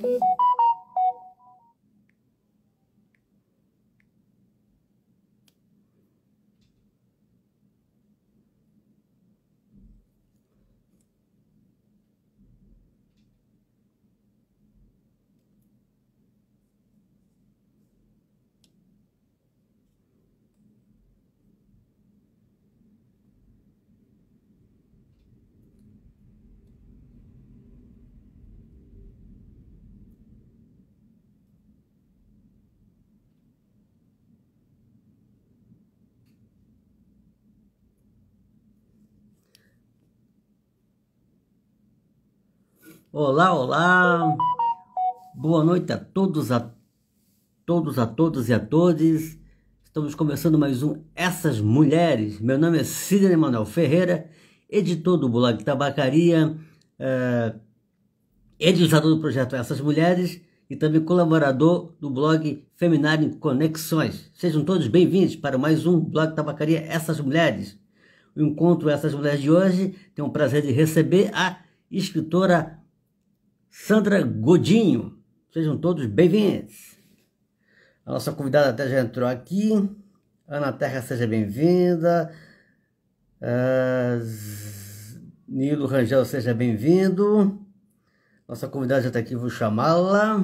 Olá, olá, boa noite a todos, todas e a todos. Estamos começando mais um Essas Mulheres. Meu nome é Sidney Manuel Ferreira, editor do blog Tabacaria, editor do projeto Essas Mulheres e também colaborador do blog Feminário em Conexões. Sejam todos bem-vindos para mais um blog Tabacaria Essas Mulheres. O encontro Essas Mulheres de hoje tem o prazer de receber a escritora Sandra Godinho. Sejam todos bem-vindos. A nossa convidada até já entrou aqui. Ana Terra, seja bem-vinda. Nilo Rangel, seja bem-vindo. Nossa convidada já está aqui, vou chamá-la.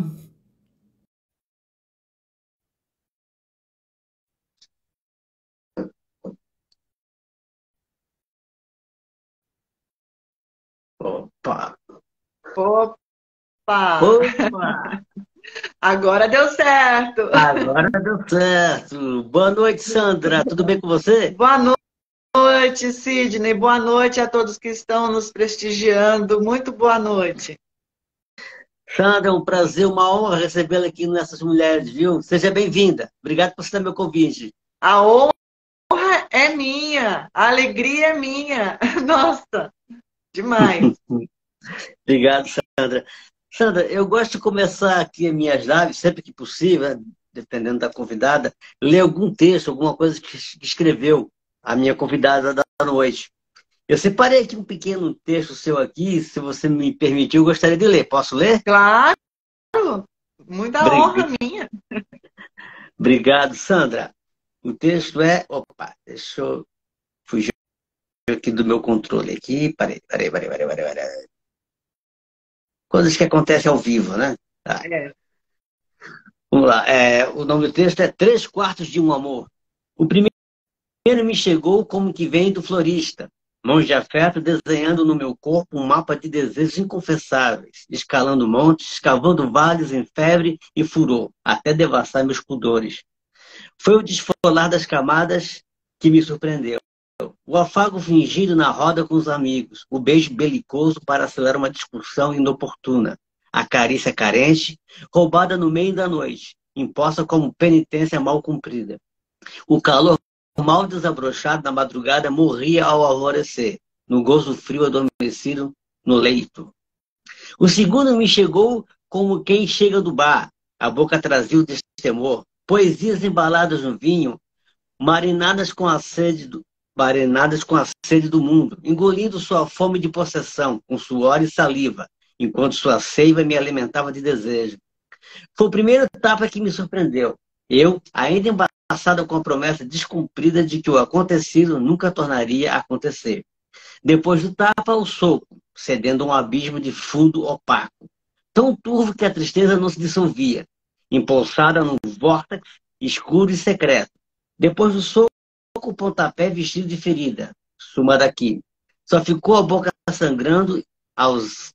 Opa! Opa! Opa! Agora deu certo! Agora deu certo! Boa noite, Sandra. Tudo bem com você? Boa noite, Sidney. Boa noite a todos que estão nos prestigiando. Muito boa noite. Sandra, é um prazer, uma honra recebê-la aqui nessas mulheres, viu? Seja bem-vinda. Obrigado por aceitar meu convite. A honra é minha, a alegria é minha. Nossa, demais. Obrigado, Sandra. Sandra, eu gosto de começar aqui as minhas lives, sempre que possível, dependendo da convidada, ler algum texto, alguma coisa que escreveu a minha convidada da noite. Eu separei aqui um pequeno texto seu aqui, se você me permitir, eu gostaria de ler. Posso ler? Claro, muita honra minha. Obrigado, Sandra. O texto é... Opa, deixa eu fugir aqui do meu controle aqui. Parei. Coisas que acontecem ao vivo, né? Tá. Vamos lá. O nome do texto é 3/4 de um amor. O primeiro me chegou como que vem do florista. Mãos de afeto desenhando no meu corpo um mapa de desejos inconfessáveis, escalando montes, escavando vales em febre e furor, até devastar meus pudores. Foi o desfolar das camadas que me surpreendeu. O afago fingido na roda com os amigos, o beijo belicoso para acelerar uma discussão inoportuna, a carícia carente, roubada no meio da noite, imposta como penitência mal cumprida. O calor mal desabrochado na madrugada morria ao alvorecer, no gozo frio adormecido no leito. O segundo me chegou como quem chega do bar, a boca trazia o destemor, poesias embaladas no vinho, marinadas com a sede do mundo, engolindo sua fome de possessão, com suor e saliva, enquanto sua seiva me alimentava de desejo. Foi o primeiro tapa que me surpreendeu. Eu, ainda embaçada com a promessa descumprida de que o acontecido nunca tornaria a acontecer. Depois do tapa, o soco, cedendo a um abismo de fundo opaco, tão turvo que a tristeza não se dissolvia, impulsada num vórtex escuro e secreto. Depois do soco, o pontapé vestido de ferida. Suma daqui. Só ficou a boca sangrando à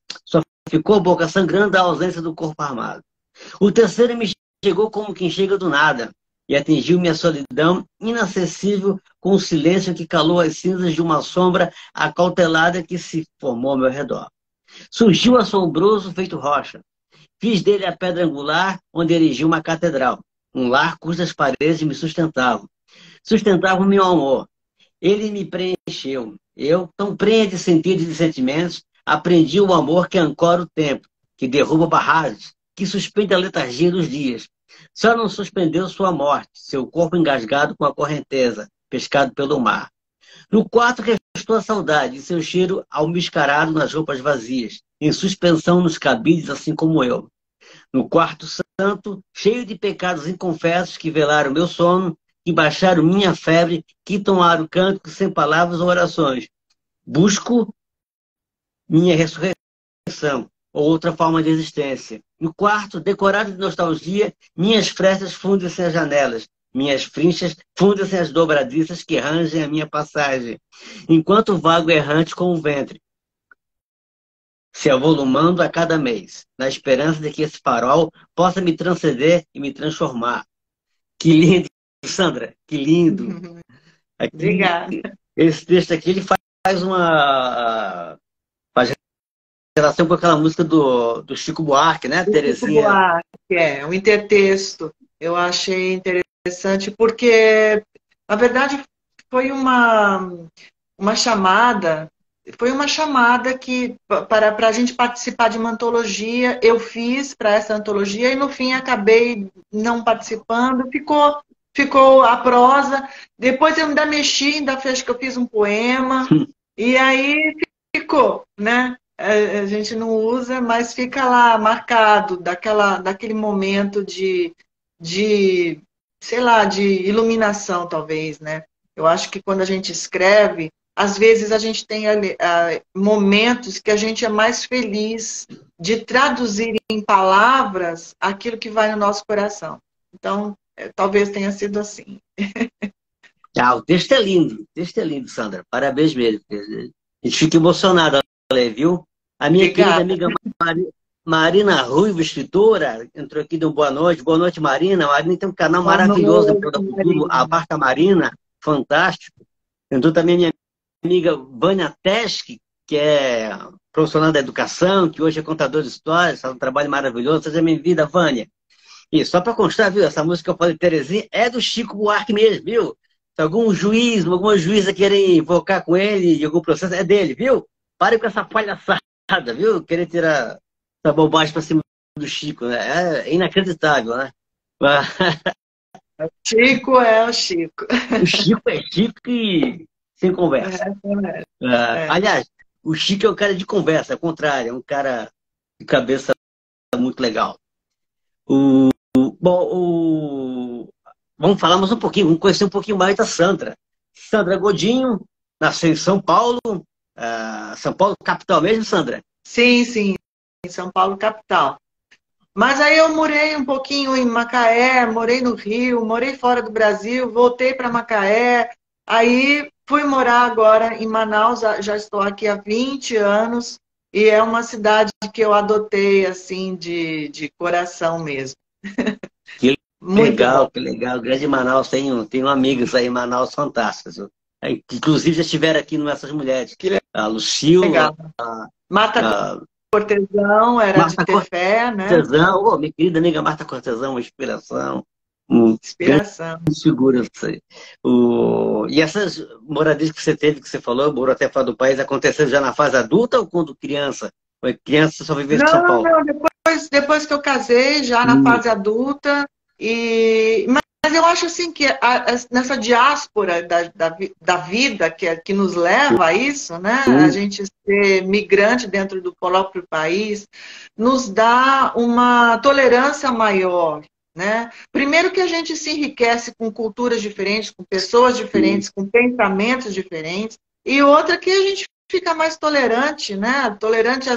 ausência do corpo armado. O terceiro me chegou como quem chega do nada e atingiu minha solidão inacessível com o silêncio que calou as cinzas de uma sombra acautelada que se formou ao meu redor. Surgiu assombroso feito rocha. Fiz dele a pedra angular onde erigi uma catedral, um lar cujas paredes me sustentavam meu amor. Ele me preencheu. Eu, tão prenha de sentidos e de sentimentos, aprendi o amor que ancora o tempo, que derruba barragens, que suspende a letargia dos dias. Só não suspendeu sua morte, seu corpo engasgado com a correnteza, pescado pelo mar. No quarto restou a saudade e seu cheiro almiscarado nas roupas vazias, em suspensão nos cabides, assim como eu. No quarto santo, cheio de pecados inconfessos que velaram meu sono, que baixaram minha febre, que tomaram cânticos sem palavras ou orações. Busco minha ressurreição, ou outra forma de existência. No quarto, decorado de nostalgia, minhas frestas fundem-se as janelas, minhas frinchas fundem-se as dobradiças que rangem a minha passagem, enquanto vago errante com o ventre, se avolumando a cada mês, na esperança de que esse farol possa me transcender e me transformar. Que lindo, Sandra, que lindo. Aqui, Obrigada. esse texto aqui, ele faz uma faz relação com aquela música do Chico Buarque, né? Chico Terezinha. Buarque, um intertexto. Eu achei interessante porque, na verdade, foi uma chamada, foi uma chamada que para a gente participar de uma antologia, eu fiz para essa antologia e no fim acabei não participando, ficou a prosa, depois eu ainda mexi, ainda fez que eu fiz um poema, e aí ficou, né? A gente não usa, mas fica lá marcado daquele momento sei lá, de iluminação, talvez, né? Eu acho que quando a gente escreve, às vezes a gente tem momentos que a gente é mais feliz de traduzir em palavras aquilo que vai no nosso coração. Então, talvez tenha sido assim. Ah, o texto é lindo, Sandra. Parabéns mesmo. A gente fica emocionado, viu? A minha querida Obrigada. amiga Marina Ruivo, escritora, entrou aqui, deu boa noite. Boa noite, Marina. Marina tem um canal Boa maravilhoso no noite, Pro da Futuro, Marina. a Barca Marina, fantástico. Entrou também minha amiga Vânia Tesch, que é profissional da educação, que hoje é contador de histórias, faz um trabalho maravilhoso. Seja bem-vinda, Vânia. E só para constar, viu, essa música que eu falei, Terezinha, é do Chico Buarque mesmo, viu? Se algum juiz, alguma juíza querer invocar com ele de algum processo, é dele, viu? Pare com essa palhaçada, viu? Querer tirar essa bobagem para cima do Chico, né? É inacreditável, né? Chico é o Chico. O Chico é Chico e sem conversa. É. Aliás, o Chico é um cara de conversa, ao contrário, é um cara de cabeça muito legal. Bom, vamos falar mais um pouquinho, vamos conhecer um pouquinho mais da Sandra. Sandra Godinho, nasceu em São Paulo, São Paulo capital mesmo, Sandra? Sim, sim, em São Paulo, capital. Mas aí eu morei um pouquinho em Macaé, morei no Rio, morei fora do Brasil, voltei para Macaé, aí fui morar agora em Manaus, já estou aqui há 20 anos, e é uma cidade que eu adotei, assim, de coração mesmo. Que Muito legal, bom. que legal. Grande Manaus, tenho amigos aí em Manaus fantásticos, viu? Que inclusive já estiveram aqui nessas mulheres. Que A Lucil, legal. Mata a Cortesão, era de Marta ter fé, né? Cortesão, minha querida amiga Marta Cortesão, uma inspiração, grande Inspiração. figura. Isso aí. E essas moradias que você teve, que você falou, morou até fora do país, aconteceu já na fase adulta ou quando criança? Foi criança, você só viveu em São Não, Paulo? não, depois que eu casei, já na Hum, fase adulta, mas eu acho assim que nessa diáspora da vida que nos leva a isso, né? A hum, gente ser migrante dentro do próprio país, nos dá uma tolerância maior, né? Primeiro que a gente se enriquece com culturas diferentes, com pessoas hum. diferentes, com pensamentos diferentes, e outra que a gente fica mais tolerante, né? Tolerante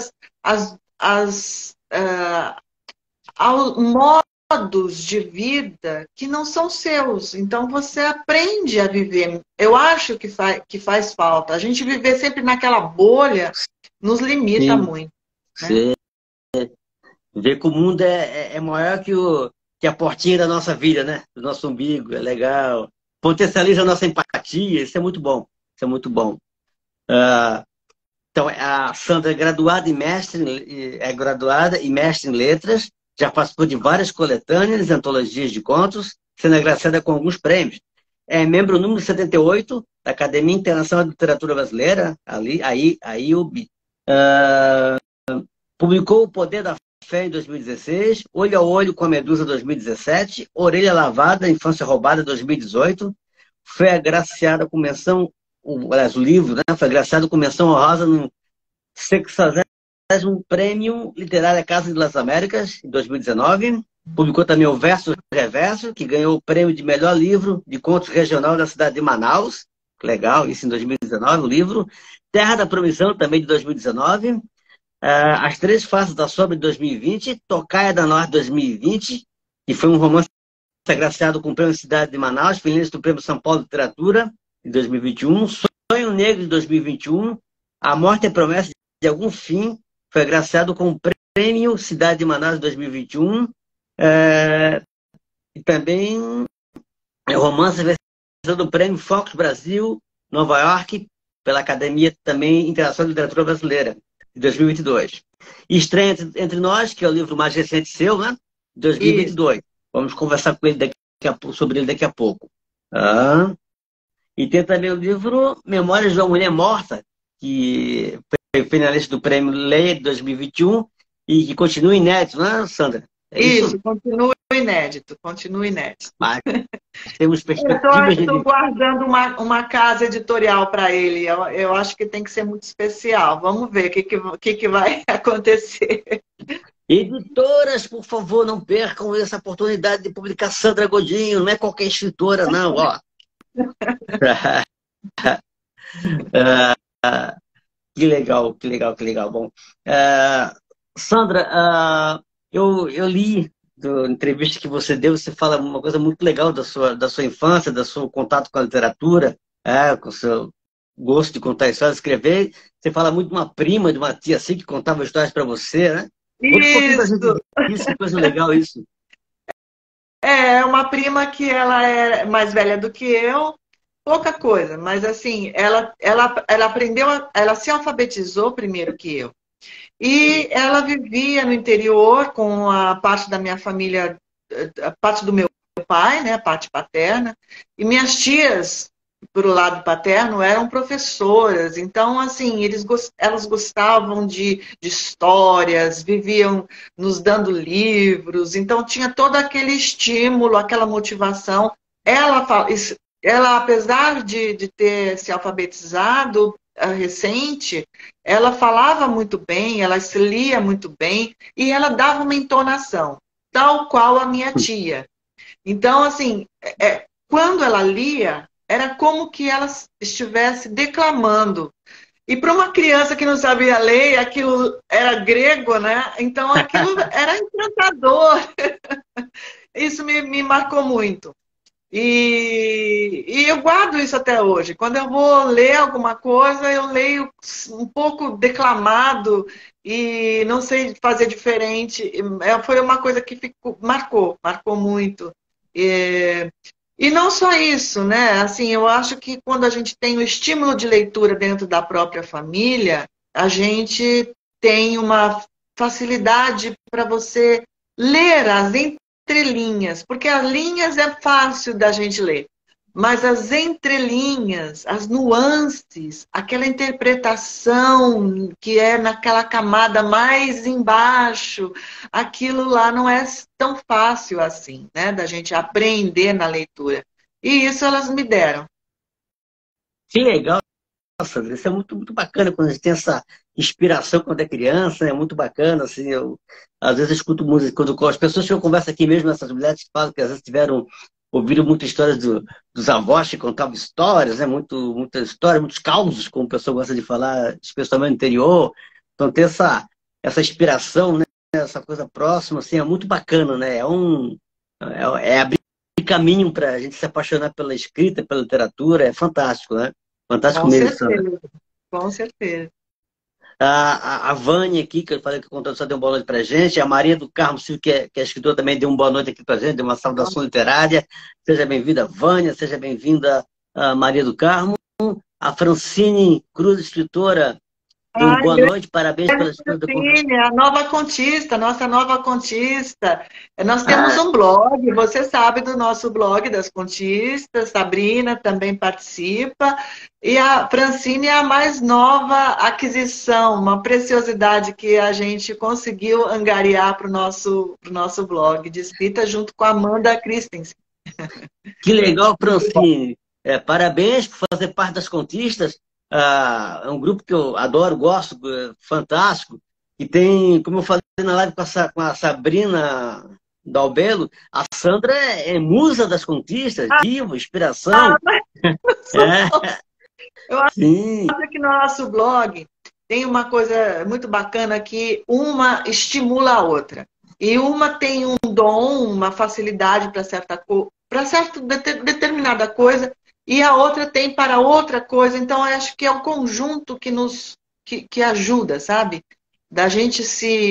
aos modos de vida que não são seus. Então você aprende a viver. Eu acho que faz falta. A gente viver sempre naquela bolha nos limita Sim, muito, né? você vê que o mundo é maior que a portinha da nossa vida, né? Do nosso umbigo, é legal. Potencializa a nossa empatia, isso é muito bom. Isso é muito bom. Ah, então, a Sandra é graduada é graduada e mestre em letras, já participou de várias coletâneas e antologias de contos, sendo agraciada com alguns prêmios. É membro número 78 da Academia Internacional de Literatura Brasileira, a IUB. Publicou O Poder da Fé em 2016, Olho a Olho com a Medusa 2017, Orelha Lavada, Infância Roubada 2018. Foi agraciada com menção, o livro, né, foi agraciado com menção honrosa no 30º Prêmio Literário Casa das Américas, em 2019. Publicou também o Verso Reverso, que ganhou o prêmio de melhor livro de contos regional da cidade de Manaus. Legal, isso em 2019, o livro. Terra da Promissão, também de 2019. As Três Faces da Sombra, de 2020. Tocaia da Norte, 2020, que foi um romance agraciado com o Prêmio Cidade de Manaus, finalista do Prêmio São Paulo de Literatura, de 2021. Sonho Negro, de 2021. A Morte é Promessa de Algum Fim, foi agraciado com o Prêmio Cidade de Manaus, de 2021. E também o romance vencedor do Prêmio Fox Brasil, Nova York, pela Academia também Internacional de Literatura Brasileira, de 2022. E Estreia Entre Nós, que é o livro mais recente seu, né? De 2022. Isso. Vamos conversar com ele sobre ele daqui a pouco. E tem também o livro Memórias de uma Mulher Morta, que foi finalista do Prêmio Leia de 2021 e que continua inédito, né, Sandra? Isso, continua inédito, Mas temos perspectivas eu estou guardando uma casa editorial para ele. Eu acho que tem que ser muito especial. Vamos ver o que vai acontecer. Editoras, por favor, não percam essa oportunidade de publicar Sandra Godinho. Não é qualquer escritora, não, ó. Que legal, que legal, que legal. Bom, Sandra, eu li da entrevista que você deu, você fala uma coisa muito legal da sua infância, do seu contato com a literatura, com o seu gosto de contar histórias, escrever. Você fala muito de uma prima, de uma tia assim, que contava histórias para você, né? Isso, que coisa legal isso. É uma prima que ela é mais velha do que eu, pouca coisa, mas assim, ela aprendeu, ela se alfabetizou primeiro que eu. E ela vivia no interior com a parte da minha família, a parte do meu pai, né, a parte paterna, e minhas tias, por lado paterno, eram professoras. Então, assim, elas gostavam de histórias, viviam nos dando livros, então tinha todo aquele estímulo, aquela motivação. Ela apesar de ter se alfabetizado recente, ela falava muito bem, ela se lia muito bem e ela dava uma entonação, tal qual a minha tia. Então, assim, quando ela lia, era como que ela estivesse declamando. E para uma criança que não sabia ler, aquilo era grego, né? Então, aquilo era encantador. Isso me marcou muito. E eu guardo isso até hoje. Quando eu vou ler alguma coisa, eu leio um pouco declamado e não sei fazer diferente. Foi uma coisa que marcou muito. E não só isso, né? Assim, eu acho que quando a gente tem o estímulo de leitura dentro da própria família, a gente tem uma facilidade para você ler as entrelinhas, porque as linhas é fácil da gente ler, mas as entrelinhas, as nuances, aquela interpretação que é naquela camada mais embaixo, aquilo lá não é tão fácil assim, né, da gente aprender na leitura. E isso elas me deram. Que legal, Sandra. Isso é muito, muito bacana quando a gente tem essa inspiração quando é criança, é muito bacana, assim, às vezes eu escuto música, quando as pessoas que eu converso aqui mesmo, essas mulheres que falam que às vezes ouviram muitas histórias dos avós que contavam histórias, né, muita história, muitos causos, como o pessoal gosta de falar, especialmente no interior, então ter essa inspiração, né, essa coisa próxima, assim, é muito bacana, né, é abrir caminho para a gente se apaixonar pela escrita, pela literatura, é fantástico, né, fantástico mesmo. Com certeza. A Vânia aqui, que eu falei que o contador só deu uma boa noite pra gente. A Maria do Carmo Silva, que é escritora, também deu uma boa noite aqui pra gente, deu uma saudação literária. Seja bem-vinda, Vânia, seja bem-vinda, Maria do Carmo. A Francine Cruz, escritora, deu boa noite, parabéns pela escrita do a nova contista, nossa nova contista. Nós temos um blog, você sabe do nosso blog das contistas, Sabrina também participa, e a Francine é a mais nova aquisição, uma preciosidade que a gente conseguiu angariar para o nosso blog de escrita junto com a Amanda Christensen. Que legal, Francine. Parabéns por fazer parte das contistas. É um grupo que eu adoro, gosto, fantástico. que tem, como eu falei na live com a Sabrina Dalbelo, a Sandra é musa das conquistas, diva, inspiração. É, Eu acho sim, que no nosso blog tem uma coisa muito bacana que uma estimula a outra. E uma tem um dom, uma facilidade para certa determinada coisa, e a outra tem para outra coisa. Então, eu acho que é o conjunto que ajuda, sabe? Da gente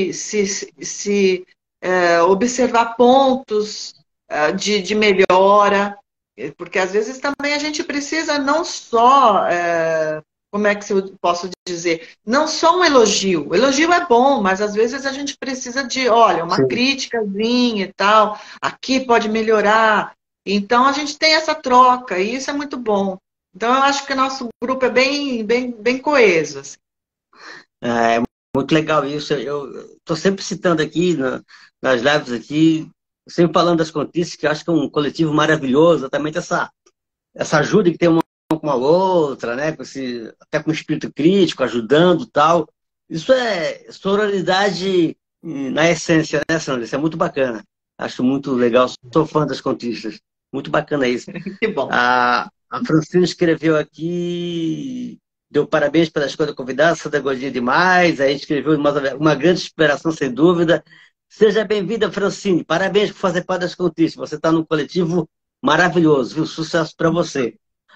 observar pontos de melhora, porque às vezes também a gente precisa não só, como é que eu posso dizer, não só um elogio. O elogio é bom, mas às vezes a gente precisa de, olha, uma sim. criticazinha e tal, aqui pode melhorar. Então a gente tem essa troca e isso é muito bom. Então eu acho que o nosso grupo é bem coeso, assim. É muito legal isso. Eu estou sempre citando aqui nas lives aqui, sempre falando das conquistas, que eu acho que é um coletivo maravilhoso, exatamente essa ajuda que tem uma com a outra, né? Até com espírito crítico, ajudando e tal. Isso é sororidade na essência, né, Sandra? Isso é muito bacana. Acho muito legal. Sou fã das conquistas. Muito bacana isso. Que bom. A Francine escreveu aqui, deu parabéns pela escolha convidada, Sandra Godinho demais. Aí escreveu uma grande inspiração, sem dúvida. Seja bem-vinda, Francine. Parabéns por fazer parte das conquistas. Você está num coletivo maravilhoso, viu? Sucesso para você.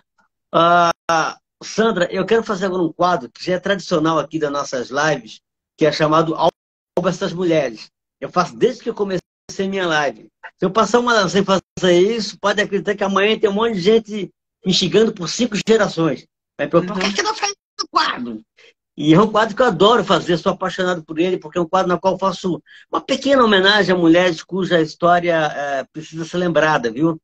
Sandra, eu quero fazer agora um quadro que já é tradicional aqui das nossas lives, que é chamado Albas das Mulheres. Eu faço desde que eu comecei minha live. Se eu passar uma live sem fazer isso, pode acreditar que amanhã tem um monte de gente me xingando por 5 gerações. Vai perguntar, por que você não faz esse quadro? E é um quadro que eu adoro fazer, sou apaixonado por ele, porque é um quadro no qual eu faço uma pequena homenagem a mulheres cuja história precisa ser lembrada, viu?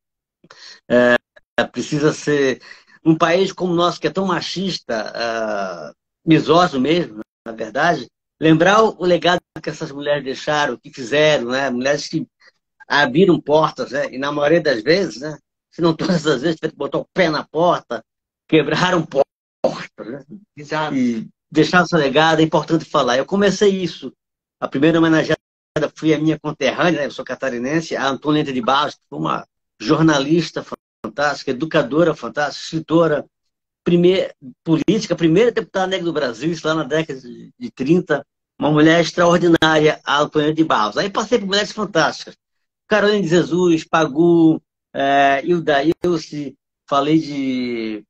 Precisa ser um país como o nosso, que é tão machista, misógino mesmo, na verdade, lembrar o legado que essas mulheres deixaram, que fizeram, né? Mulheres que abriram portas, né? E na maioria das vezes, né? Se não todas as vezes, tiveram que botar o pé na porta, quebraram portas, né? Exato. E deixar seu legado, é importante falar. Eu comecei isso. A primeira homenageada foi a minha conterrânea, né? Eu sou catarinense, a Antonieta de Barros, que foi uma jornalista fantástica, educadora fantástica, escritora, política, primeira deputada negra do Brasil, isso lá na década de 30, uma mulher extraordinária, a Antonieta de Barros. Aí passei por mulheres fantásticas. Carolina de Jesus, Pagu, Hilda Ilse, falei de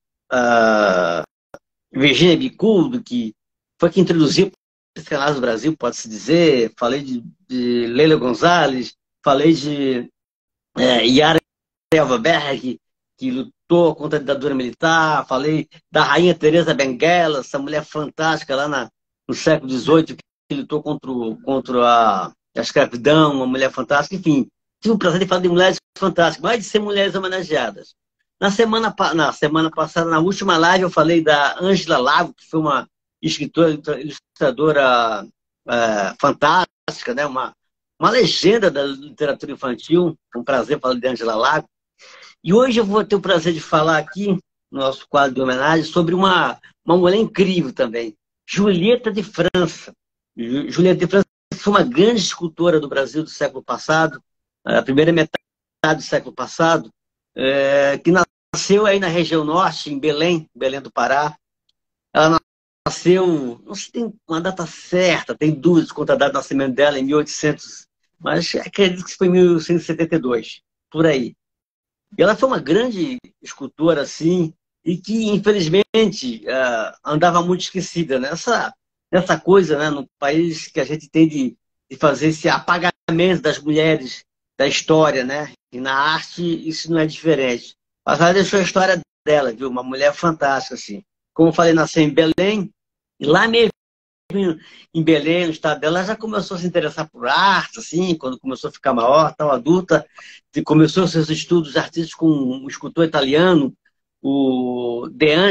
Virginia Bicudo, que foi que introduziu o psicanálise do Brasil, pode-se dizer. Falei de Leila Gonzalez, falei de Yara Elvaberg, que lutou contra a ditadura militar. Falei da Rainha Teresa Benguela, essa mulher fantástica lá no século XVIII, que lutou contra a escravidão, uma mulher fantástica. Enfim, tive o prazer de falar de mulheres fantásticas, mais de 100 mulheres homenageadas. Na semana passada, na última live, eu falei da Ângela Lago, que foi uma escritora, ilustradora fantástica, né? Uma legenda da literatura infantil. É um prazer falar de Ângela Lago. E hoje eu vou ter o prazer de falar aqui, no nosso quadro de homenagem, sobre uma mulher incrível também, Julieta de França. Julieta de França foi uma grande escultora do Brasil do século passado, a primeira metade do século passado, que nasceu aí na região norte, em Belém do Pará. Ela nasceu, não se tem uma data certa, tem dúvidas quanto à data de nascimento dela, em 1800, mas acredito que foi em 1872, por aí. E ela foi uma grande escultora, assim, e que, infelizmente, andava muito esquecida nessa coisa, né, no país que a gente tem de fazer esse apagamento das mulheres da história, né? E na arte isso não é diferente. Mas ela deixou a história dela, viu? Uma mulher fantástica, assim. Como eu falei, nasceu em Belém, e lá mesmo em Belém, no estado dela, ela já começou a se interessar por arte, assim, quando começou a ficar maior, tão adulta, e começou seus estudos artísticos com um escultor italiano, o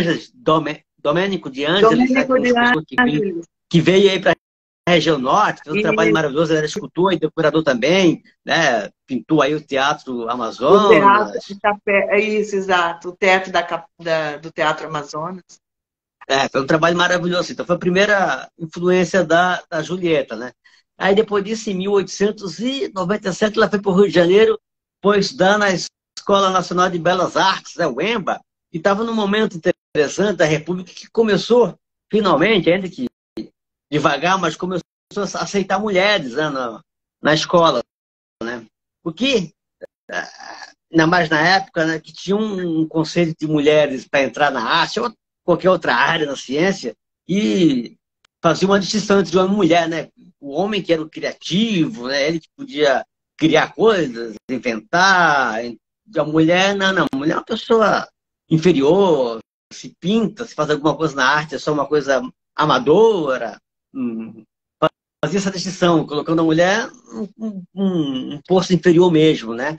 Domenico De Angelis, né, que é um escultor que veio aí para a região norte, fez um trabalho maravilhoso, ele era escultor e decorador também, né, pintou aí o Teatro Amazonas. É isso, exato, o teto do Teatro Amazonas. Foi um trabalho maravilhoso. Então, foi a primeira influência da Julieta, né? Aí, depois disso, em 1897, ela foi para o Rio de Janeiro, foi estudar na Escola Nacional de Belas Artes, né, o EMBA, e estava num momento interessante da República que começou, finalmente, ainda que devagar, mas começou a aceitar mulheres, né, na escola, né? O que, ainda mais na época, né, que tinha um conceito de mulheres para entrar na arte ou qualquer outra área na ciência, e fazia uma distinção entre homem e mulher, né? O homem que era o criativo, né? Ele que podia criar coisas, inventar. E a mulher, não, a mulher é uma pessoa inferior, se pinta, se faz alguma coisa na arte, é só uma coisa amadora. Hum, Fazia essa distinção, colocando a mulher um posto inferior mesmo, né?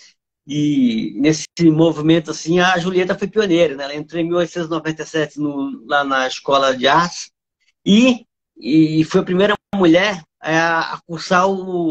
E nesse movimento, assim, a Julieta foi pioneira, né? Ela entrou em 1897 lá na Escola de Artes e foi a primeira mulher a cursar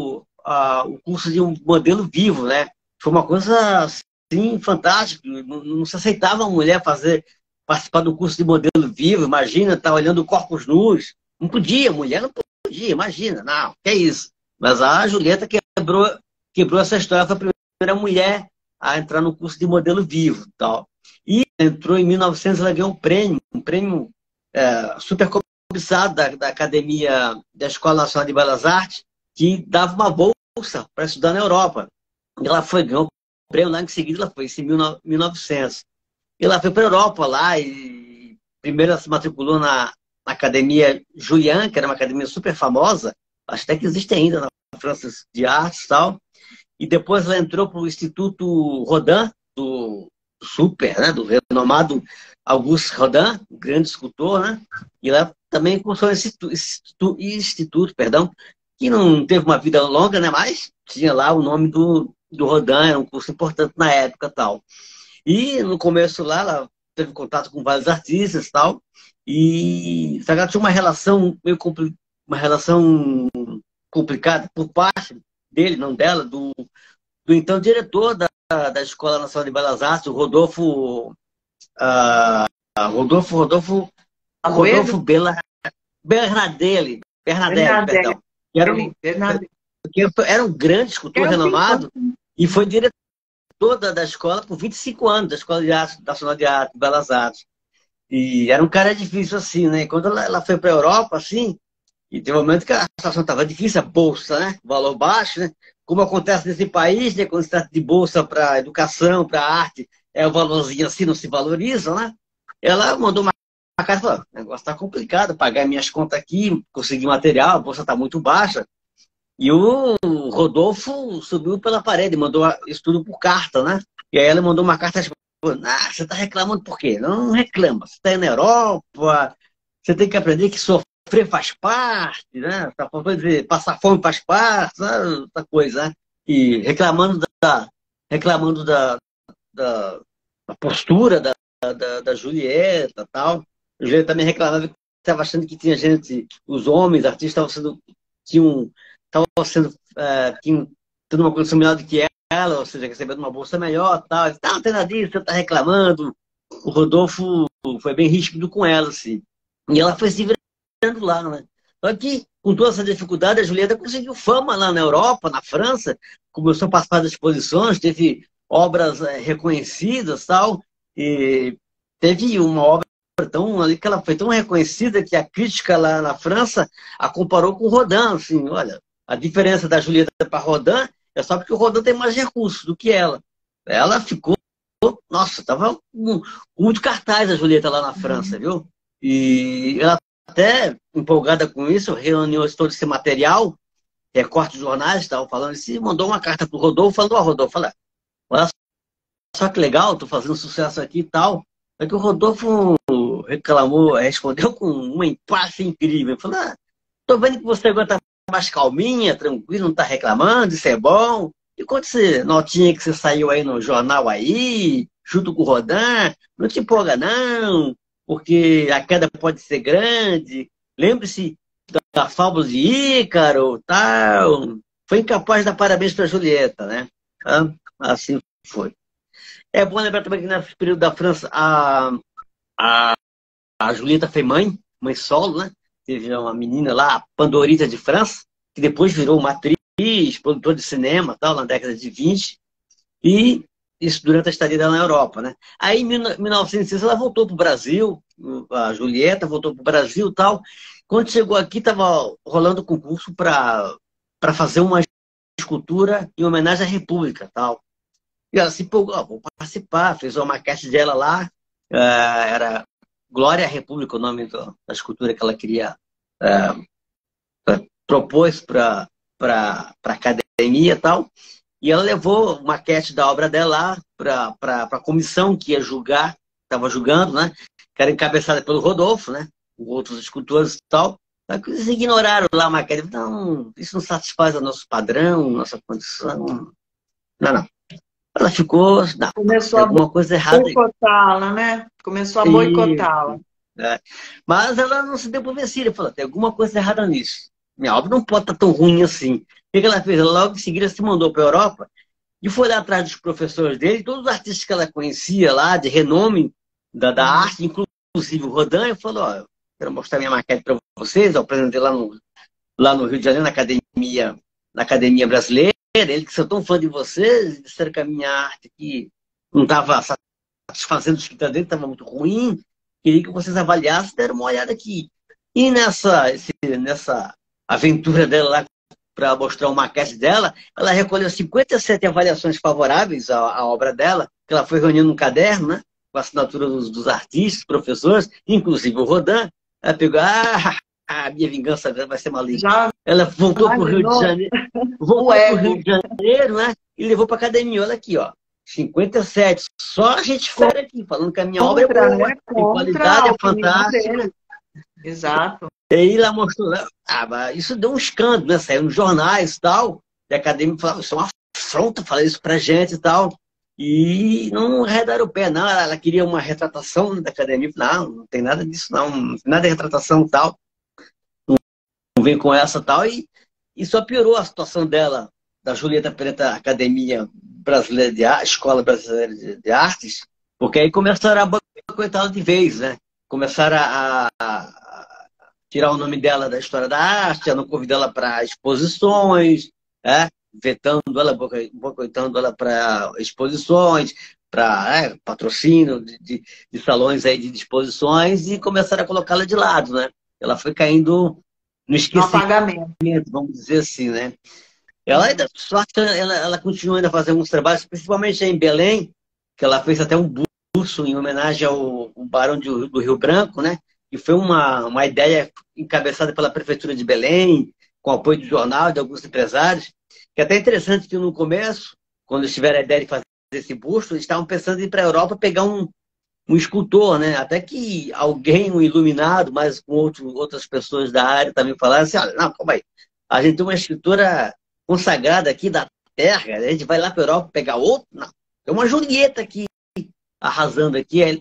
o curso de um modelo vivo, né? Foi uma coisa, assim, fantástica. Não se aceitava uma mulher participar do curso de modelo vivo. Imagina, estar olhando corpos nus. Não podia, mulher não podia, imagina. Não, que é isso. Mas a Julieta quebrou essa história, foi a primeira mulher a entrar no curso de modelo vivo. Tal. E entrou em 1900, ela ganhou um prêmio super cobiçado da Academia da Escola Nacional de Belas Artes, que dava uma bolsa para estudar na Europa. E ela ganhou o prêmio lá em seguida, ela foi, isso em 1900. E ela foi para a Europa lá e primeiro ela se matriculou na Academia Julian, que era uma academia super famosa, acho até que existe ainda na França de artes e tal. E depois ela entrou para o Instituto Rodin, né, do renomado Auguste Rodin, grande escultor, né? E ela também cursou esse instituto, perdão, que não teve uma vida longa, né? Mas tinha lá o nome do Rodin, era um curso importante na época tal. E no começo lá, ela teve contato com vários artistas tal, e ela tinha uma relação uma relação complicada por parte dele, não dela, do então diretor da Escola Nacional de Belas Artes, o Rodolfo Bernardelli, perdão. Era um grande escultor renomado e foi diretor da escola por 25 anos, da Escola de Arte, Nacional de Arte, Belas Artes. E era um cara difícil assim, né? E quando ela foi para a Europa, assim, e teve um momento que a situação estava difícil, a bolsa, né? Valor baixo, né? Como acontece nesse país, né? Quando se trata de bolsa para educação, para arte, o valorzinho assim não se valoriza, né? Ela mandou uma carta e falou: o negócio está complicado, pagar minhas contas aqui, conseguir material, a bolsa está muito baixa. E o Rodolfo subiu pela parede, mandou isso tudo por carta, né? E aí ela mandou uma carta tipo: você está reclamando por quê? Não reclama. Você está aí na Europa, você tem que aprender que sofrer faz parte, né? Passar fome faz parte, né? Outra coisa, né? E reclamando da postura da Julieta e tal. A Julieta também reclamava que estava achando que tinha gente, os homens, artistas, tinham tendo uma condição melhor do que ela, ou seja, recebendo uma bolsa melhor tal. Não tem nada disso, você está reclamando. O Rodolfo foi bem ríspido com ela, assim. E ela foi se virando lá, né? Só que, com toda essa dificuldade, a Julieta conseguiu fama lá na Europa, na França, começou a participar das exposições, teve obras reconhecidas tal, e teve uma obra ali que ela foi tão reconhecida que a crítica lá na França a comparou com o Rodin, assim, olha, a diferença da Julieta para Rodin é só porque o Rodin tem mais recursos do que ela. Ela ficou, nossa, estava com muito cartaz a Julieta lá na França, viu? E ela até empolgada com isso, reuniu todo esse material, recorte de jornais, estavam falando isso, e mandou uma carta para o Rodolfo, falou: Rodolfo, olha só que legal, estou fazendo sucesso aqui e tal. É que o Rodolfo respondeu com uma empáfia incrível. Falou: tô vendo que você agora tá mais calminha, tranquilo, não tá reclamando, isso é bom. E quando essa notinha que você saiu aí no jornal aí, junto com o Rodin, não te empolga não, porque a queda pode ser grande. Lembre-se da fábula de Ícaro, tal. Foi incapaz de dar parabéns para Julieta, né? Assim foi. É bom lembrar também que nesse período da França, a Julieta foi mãe solo, né? Teve uma menina lá, Pandorita de França, que depois virou uma atriz, produtora de cinema, tal, na década de 20, e isso durante a estadia dela na Europa, né? Aí, em 1906, ela voltou para o Brasil, a Julieta voltou para o Brasil e tal. Quando chegou aqui, estava rolando concurso para fazer uma escultura em homenagem à República, tal. E ela se empolgou, vou participar, fez uma maquete dela lá, era Glória à República, o nome da escultura que ela queria, propôs para a academia e tal. E ela levou maquete da obra dela lá para a comissão que ia julgar, estava julgando, né? Que era encabeçada pelo Rodolfo, né? Com outros escultores e tal. Eles ignoraram lá a maquete. Não, isso não satisfaz o nosso padrão, nossa condição. Não. Ela ficou. Não, Começou tem alguma coisa errada aí. boicotá-la, né? Começou a boicotá-la. Mas ela não se deu por vencida. Falou, tem alguma coisa errada nisso. Minha obra não pode estar tão ruim assim. O que ela fez? Ela logo em seguida se mandou para a Europa e foi lá atrás dos professores dele, todos os artistas que ela conhecia lá, de renome da arte, inclusive o Rodin, e falou, ó, quero mostrar minha maquete para vocês. Eu apresentei lá no Rio de Janeiro, na Academia Brasileira. Ele que sou tão fã de vocês, disseram que a minha arte aqui não estava satisfazendo os critérios dele, estava muito ruim. Queria que vocês avaliassem, deram uma olhada aqui. E nessa aventura dela lá, para mostrar uma maquete dela, ela recolheu 57 avaliações favoráveis à obra dela, que ela foi reunindo num caderno, né, com a assinatura dos artistas, professores, inclusive o Rodin. Ela pegou, a minha vingança vai ser maligna. Ela voltou para o Rio de Janeiro, né, e levou para a academia. Olha aqui, ó, 57. Só a gente fera aqui, falando que a minha obra é boa, né? Tem qualidade, é fantástica. Exato. E aí ela mostrou, isso deu um escândalo, né? Saiu nos jornais e tal. E a academia falava, isso é uma afronta falar isso pra gente e tal. E não arredaram o pé, não. Ela queria uma retratação da academia. Não tem nada disso, não tem nada de retratação e tal. Não vem com essa e tal. E só piorou a situação dela, da Julieta Preta Academia Brasileira de Artes, Escola Brasileira de Artes, porque aí começaram a boicotá-la de vez, né? Começaram a tirar o nome dela da história da arte, a não convidar ela para exposições, vetando ela, boicotando ela para exposições, para patrocínio de salões aí de exposições, e começaram a colocá-la de lado, né? Ela foi caindo no esquecimento, vamos dizer assim, né? Ela ainda, sorte, ela continua ainda fazendo alguns trabalhos, principalmente em Belém, que ela fez até um busto em homenagem ao Barão do Rio Branco, né? E foi uma ideia encabeçada pela Prefeitura de Belém, com apoio do jornal, de alguns empresários, que é até interessante que no começo, quando eles tiveram a ideia de fazer esse busto, eles estavam pensando em ir para a Europa pegar um escultor, né? Até que alguém, um iluminado, mas com outras pessoas da área também falaram assim, olha, não, calma aí, a gente tem uma escritora consagrada aqui da terra, a gente vai lá para a Europa pegar outro? Não, tem uma Julieta aqui, arrasando aqui. Aí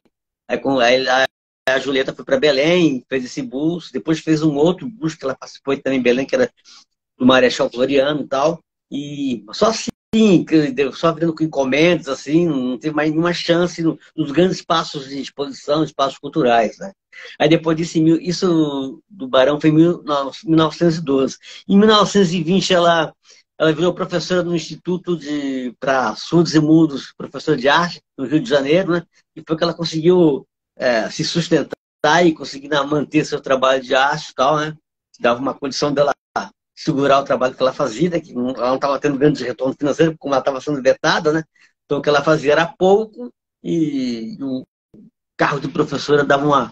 a Julieta foi para Belém, fez esse busto, depois fez um outro busto que ela participou também em Belém, que era do Marechal Floriano e tal. E só assim, só vindo com encomendas, assim, não teve mais nenhuma chance nos grandes espaços de exposição, espaços culturais, né? Aí depois disso, isso do Barão foi em 1912. Em 1920, ela virou professora no Instituto para Surdos e Mudos, professora de arte, no Rio de Janeiro, né? E foi que ela conseguiu se sustentar e conseguir manter seu trabalho de arte e tal, né? Dava uma condição dela segurar o trabalho que ela fazia, né? Que ela não estava tendo grande retorno financeiro, como ela estava sendo vetada, né? Então o que ela fazia era pouco e o cargo de professora dava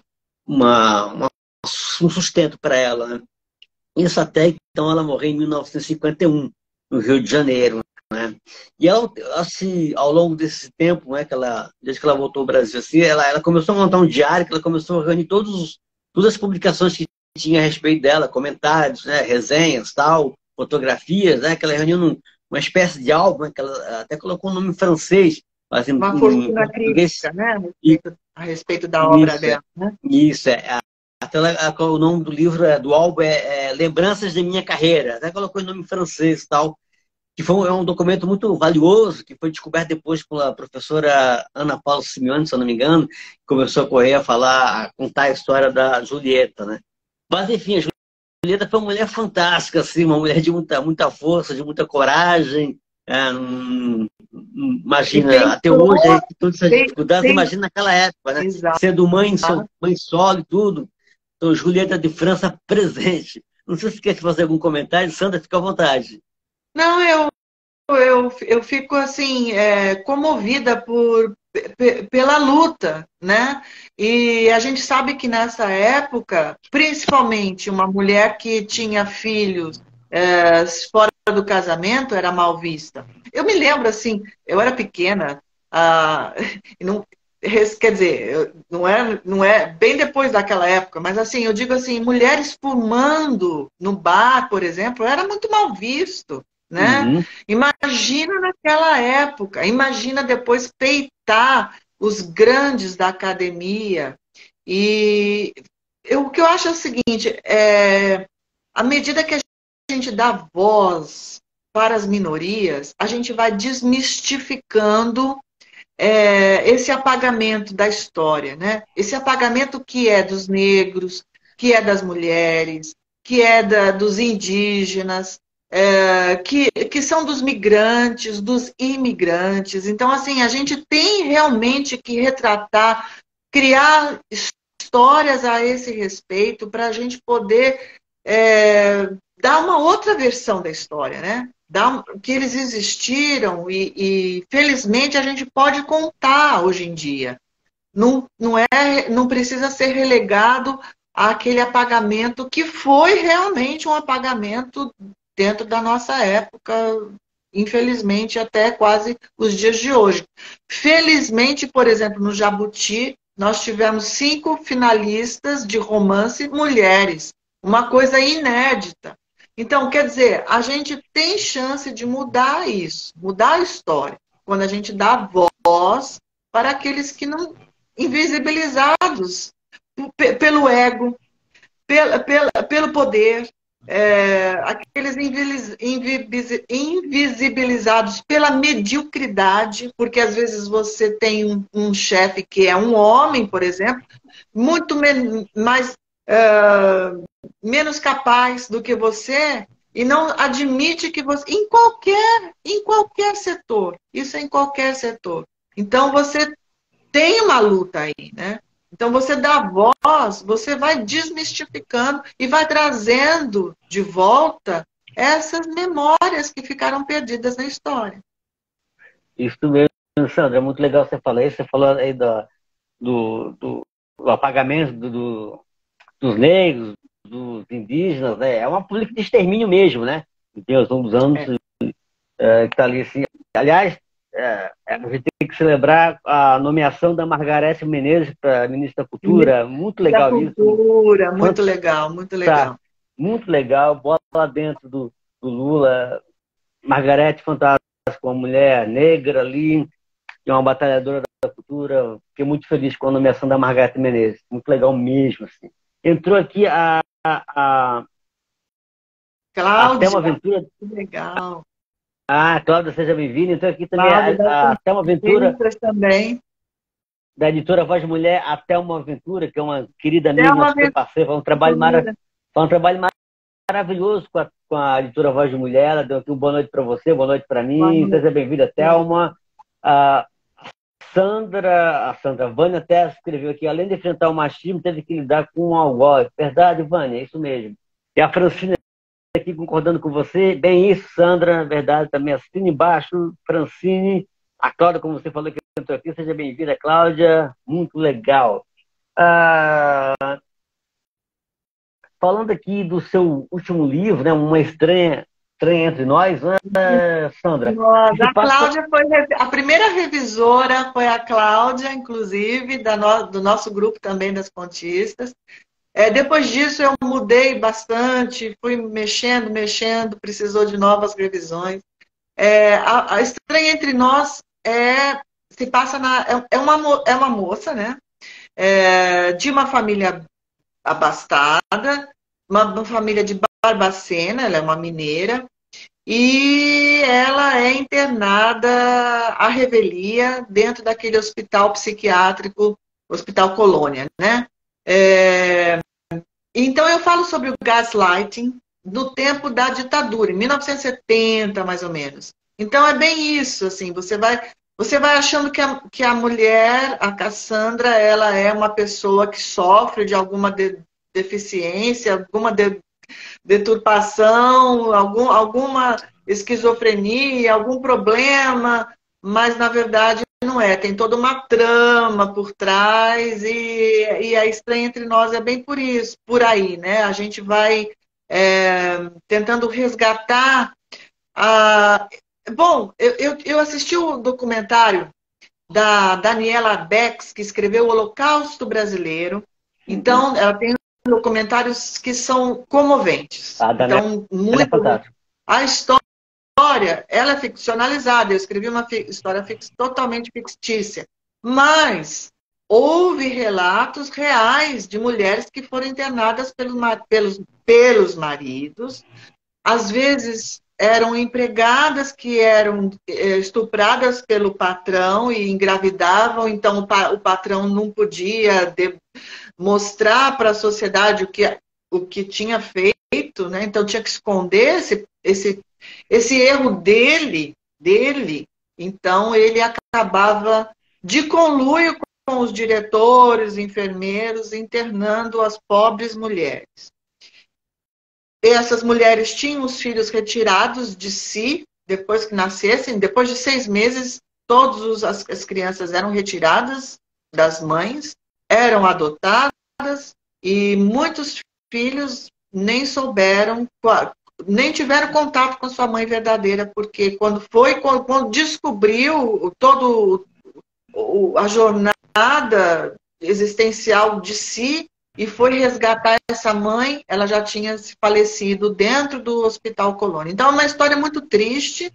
um sustento para ela, né? Isso até então ela morreu em 1951, no Rio de Janeiro, né? E ela, assim, ao longo desse tempo, né, desde que ela voltou ao Brasil, assim, ela começou a montar um diário, que ela começou a reunir todas as publicações que tinha a respeito dela, comentários, né, resenhas, tal, fotografias, né, que ela reuniu numa espécie de álbum, né, que ela até colocou um nome em francês. Assim, uma fortuna crítica, né, a respeito da obra dela. Né? Isso, até o nome do livro do álbum é Lembranças de Minha Carreira, até colocou o nome em francês e tal. que foi é um documento muito valioso, que foi descoberto depois pela professora Ana Paula Simeone, se eu não me engano, que começou a correr a falar, a contar a história da Julieta, né? Mas, enfim, a Julieta foi uma mulher fantástica, assim, uma mulher de muita força, de muita coragem. E Imagina, até pensou, hoje, todas essas dificuldades, tem, imagina naquela época, né? exato. Sendo mãe solo e tudo. Então, Julieta de França presente. Não sei se quer fazer algum comentário, Sandra, fica à vontade. Não, eu fico assim, comovida pela luta, né? E a gente sabe que nessa época, principalmente uma mulher que tinha filhos fora do casamento era mal vista. Eu me lembro assim, eu era pequena, e não, quer dizer, não é bem depois daquela época, mas assim, eu digo assim, mulheres fumando no bar, por exemplo, era muito mal visto. Né? Uhum. Imagina naquela época, imagina depois peitar os grandes da academia. E o que eu acho é o seguinte, à medida que a gente dá voz para as minorias, a gente vai desmistificando esse apagamento da história, né? Esse apagamento que é dos negros, que é das mulheres, que é dos indígenas, que são dos migrantes, dos imigrantes. Então, assim, a gente tem realmente que retratar, criar histórias a esse respeito para a gente poder dar uma outra versão da história, né? Que eles existiram e felizmente a gente pode contar hoje em dia. Não precisa ser relegado àquele apagamento que foi realmente um apagamento dentro da nossa época, infelizmente até quase os dias de hoje. Felizmente, por exemplo, no Jabuti, nós tivemos 5 finalistas de romance mulheres, uma coisa inédita. Então, quer dizer, a gente tem chance de mudar isso, mudar a história, quando a gente dá voz para aqueles que não invisibilizados pelo ego, pelo poder, aqueles invisibilizados pela mediocridade, porque às vezes você tem um chefe que é um homem, por exemplo, muito mais menos capaz do que você e não admite que você em qualquer setor, isso é em qualquer setor. Então você tem uma luta aí, né? Então você dá voz, você vai desmistificando e vai trazendo de volta essas memórias que ficaram perdidas na história. Isso mesmo, Sandra, é muito legal você falar isso. Você falou aí do apagamento dos negros, dos indígenas, né? É uma política de extermínio mesmo, né? Tem os últimos anos que está ali assim. Aliás, a gente tem que celebrar a nomeação da Margareth Menezes para ministra da Cultura. Muito legal da isso. Cultura, muito legal, muito legal. Muito legal. Bola lá dentro do Lula. Margareth fantástica, uma mulher negra ali, que é uma batalhadora da cultura. Fiquei muito feliz com a nomeação da Margareth Menezes. Muito legal mesmo, assim. Entrou aqui a Cláudia, Thelma Ventura. que legal. Cláudia, seja bem-vinda. Então aqui também Cláudia, a Thelma Ventura, também. da editora Voz Mulher, a Thelma Ventura, que é uma querida amiga, nossa parceira, foi um trabalho maravilhoso com a editora Voz de Mulher. Ela deu aqui uma boa noite para você, boa noite para mim. Seja bem-vinda, Thelma. A Sandra Vânia até escreveu aqui, além de enfrentar o machismo, teve que lidar com o algoz. Verdade, Vânia, é isso mesmo. E a Francine aqui concordando com você. Bem isso, Sandra, na verdade, também assina embaixo. Francine, a Cláudia, como você falou que entrou aqui, seja bem-vinda, Cláudia. Muito legal. Falando aqui do seu último livro, né, Uma Estranha Entre Nós, né, Sandra? A Cláudia foi a primeira revisora, foi a Cláudia, inclusive, do nosso grupo também das contistas. Depois disso eu mudei bastante, fui mexendo, precisou de novas revisões. A Estranha Entre Nós se passa é uma moça, né? De uma família abastada, uma família de Barbacena, ela é uma mineira, e ela é internada à revelia dentro daquele hospital psiquiátrico, Hospital Colônia, né? Então eu falo sobre o gaslighting no tempo da ditadura, em 1970, mais ou menos. Então é bem isso, assim, você vai achando que a mulher, a Cassandra, ela é uma pessoa que sofre de alguma deficiência, alguma deturpação, alguma esquizofrenia, algum problema, mas na verdade não é. Tem toda uma trama por trás e a Estranha Entre Nós é bem por isso, por aí, né? A gente vai tentando resgatar a... Bom, eu assisti o documentário da Daniela Bex, que escreveu O Holocausto Brasileiro. Então, ela tem documentários que são comoventes. A Daniela Então, é muito. fantástica. A história, ela é ficcionalizada. Eu escrevi uma história totalmente fictícia. Mas houve relatos reais de mulheres que foram internadas pelos maridos. Às vezes eram empregadas que eram estupradas pelo patrão e engravidavam, então o patrão não podia mostrar para a sociedade o que tinha feito, né? Então tinha que esconder esse erro dele. Então ele acabava de conluio com os diretores, enfermeiros, internando as pobres mulheres. Essas mulheres tinham os filhos retirados de si, depois que nascessem, depois de 6 meses, todas as crianças eram retiradas das mães, eram adotadas, e muitos filhos nem souberam, nem tiveram contato com sua mãe verdadeira, porque quando descobriu todo a jornada existencial de si e foi resgatar essa mãe, ela já tinha se falecido dentro do Hospital Colônia. Então, é uma história muito triste,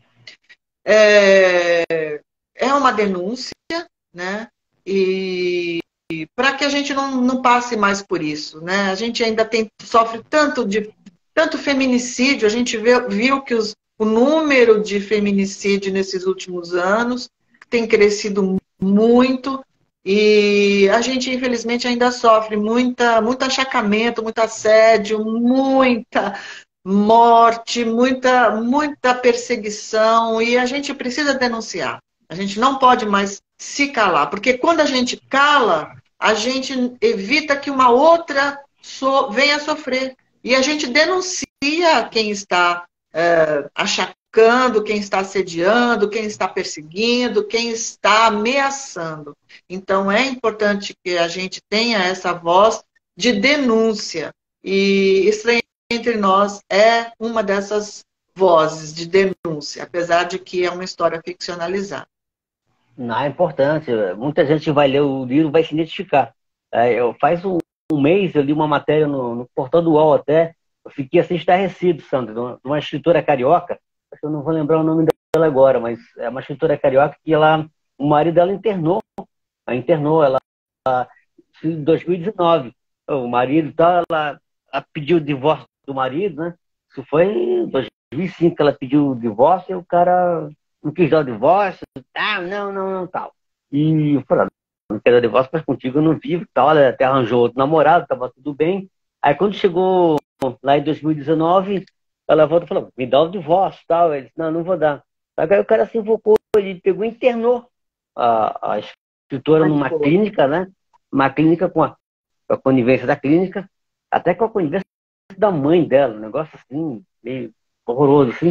é uma denúncia, né? E para que a gente não passe mais por isso, né? A gente ainda sofre tanto feminicídio, a gente viu que o número de feminicídio nesses últimos anos tem crescido muito, e a gente, infelizmente, ainda sofre muito achacamento, muito assédio, muita morte, muita perseguição, e a gente precisa denunciar. A gente não pode mais se calar, porque quando a gente cala, a gente evita que uma outra venha sofrer. E a gente denuncia quem está achacando, quem está assediando, quem está perseguindo, quem está ameaçando. Então, é importante que a gente tenha essa voz de denúncia. E Estranho Entre Nós é uma dessas vozes de denúncia, apesar de que é uma história ficcionalizada. Não, é importante. Muita gente vai ler o livro, vai se identificar. Faz um mês eu li uma matéria no Portal do UOL até, eu fiquei assim estarrecido, Sandra, de uma escritora carioca, eu não vou lembrar o nome dela agora, mas é uma escritora carioca que o marido dela internou ela em 2019. O marido ela pediu o divórcio do marido, né? Isso foi em 2005 que ela pediu o divórcio e o cara não quis dar o divórcio, não, tal. E eu falei, não quero dar divórcio, mas contigo eu não vivo, tal. Ela até arranjou outro namorado, tava tudo bem. Aí quando chegou lá em 2019, ela voltou e falou, me dá o divórcio, tal. Ele disse, não vou dar. Aí o cara se invocou, ele pegou e internou a escritora numa clínica, né? Uma clínica com a conivência da clínica, até com a conivência da mãe dela, um negócio assim, meio horroroso, assim.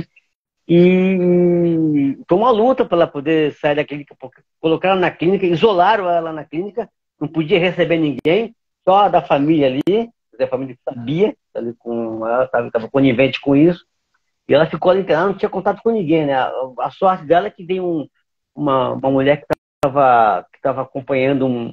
E foi uma luta para ela poder sair da clínica, porque colocaram ela na clínica, isolaram ela na clínica, não podia receber ninguém, só da família ali, a família que sabia, ela estava conivente com isso, e ela ficou ali internada, não tinha contato com ninguém, né? A sorte dela é que veio uma mulher que estava acompanhando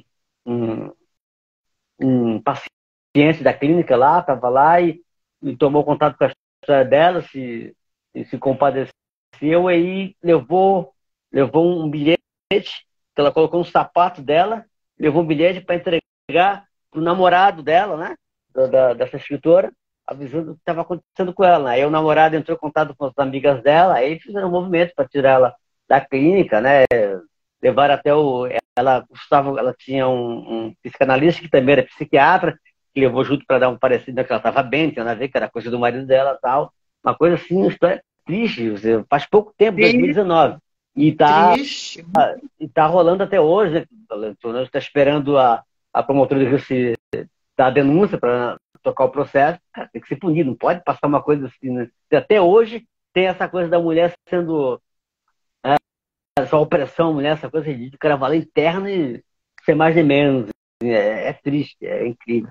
um paciente da clínica lá, estava lá e tomou contato com a história dela, se compadeceu, aí levou um bilhete que ela colocou no sapato dela, levou um bilhete para entregar pro namorado dela, né? Dessa escritora, avisando o que estava acontecendo com ela. Aí o namorado entrou em contato com as amigas dela, aí fizeram um movimento para tirar ela da clínica, né? Levaram até o. Ela tinha um psicanalista que também era psiquiatra, que levou junto para dar um parecido que ela estava bem, tinha a ver que era coisa do marido dela e tal. Uma coisa assim, uma história triste, faz pouco tempo, 2019. E Triste. tá rolando até hoje, né? Está esperando a promotora de Rio dar a denúncia para tocar o processo. Cara, tem que ser punido, não pode passar uma coisa assim, né? Até hoje tem essa coisa da mulher sendo essa opressão, mulher, essa coisa de caravala interna e ser mais nem menos. É triste, é incrível.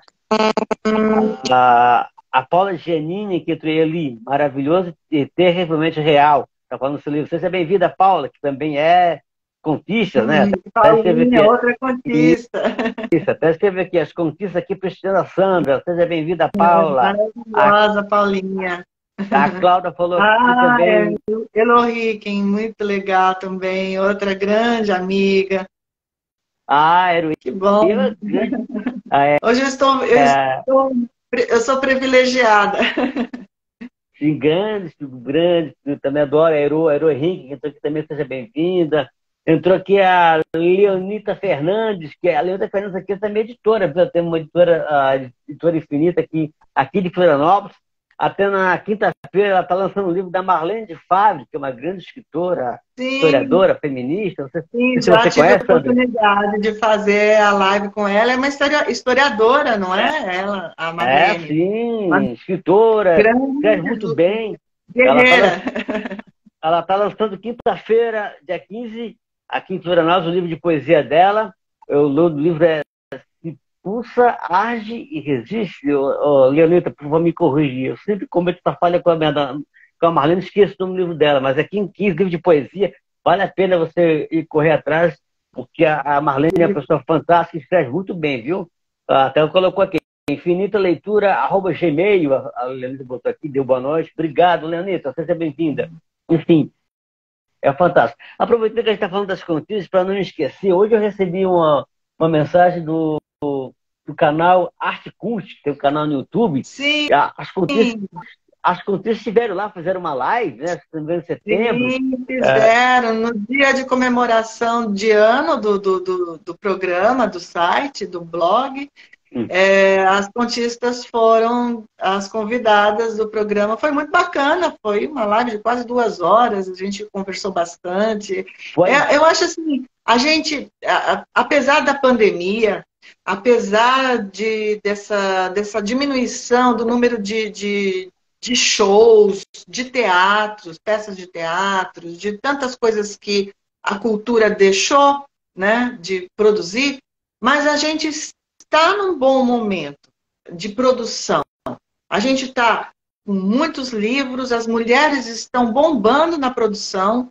A Paula Giannini, que entrou ali, maravilhoso e terrivelmente real. Está falando no seu livro. Seja bem-vinda, Paula, que também é contista, né? Paulinha, outra contista. Isso, até escrever aqui, as conquistas aqui para a Sandra. Seja bem-vinda, Paula. Maravilhosa, Paulinha. A Cláudia falou aqui também. Elohiken, muito legal também, outra grande amiga. Heroína. Que bom. Hoje eu sou privilegiada. Sim, grande, também adoro a Ero Henrique, que entrou aqui também, seja bem-vinda. Entrou aqui a Leonita Fernandes, que a Leonita Fernandes aqui também é editora, tem uma editora, a Editora Infinita aqui de Florianópolis. Até na quinta-feira ela está lançando um livro da Marlene de Fabre, que é uma grande escritora, historiadora, feminista. Não sei se já você tive conhece, a oportunidade de fazer a live com ela. É uma historiadora, não é? Ela, a Marlene. Sim, escritora, escreve muito bem. Guerreira. Ela está lançando quinta-feira, dia 15, aqui em Florianópolis, o livro de poesia dela. O livro é Se Pulsa, Arde e Resiste. Leonita, por favor, me corrigir. Eu sempre cometo essa falha com a Marlene, esqueço o livro dela, mas aqui em 15, livro de poesia, vale a pena você ir correr atrás, porque a Marlene é uma pessoa fantástica, escreve muito bem, viu? Até ela colocou aqui, infinitaleitura@gmail, a Leonita botou aqui, deu boa noite. Obrigado, Leonita, seja bem-vinda. Enfim, é fantástico. Aproveitando que a gente está falando das conquistas, para não esquecer, hoje eu recebi uma mensagem do canal Arte Cult, que tem um canal no YouTube. Sim. As conquistas estiveram lá, fizeram uma live, né? Se não me engano, em setembro. Sim, fizeram. No dia de comemoração de ano do programa, do site, do blog, as contistas foram as convidadas do programa. Foi muito bacana, foi uma live de quase 2 horas, a gente conversou bastante. Eu acho assim, a gente, apesar da pandemia, apesar dessa diminuição do número de shows, de teatros, peças de teatros, de tantas coisas que a cultura deixou, né, de produzir, mas a gente está num bom momento de produção. A gente está com muitos livros, as mulheres estão bombando na produção,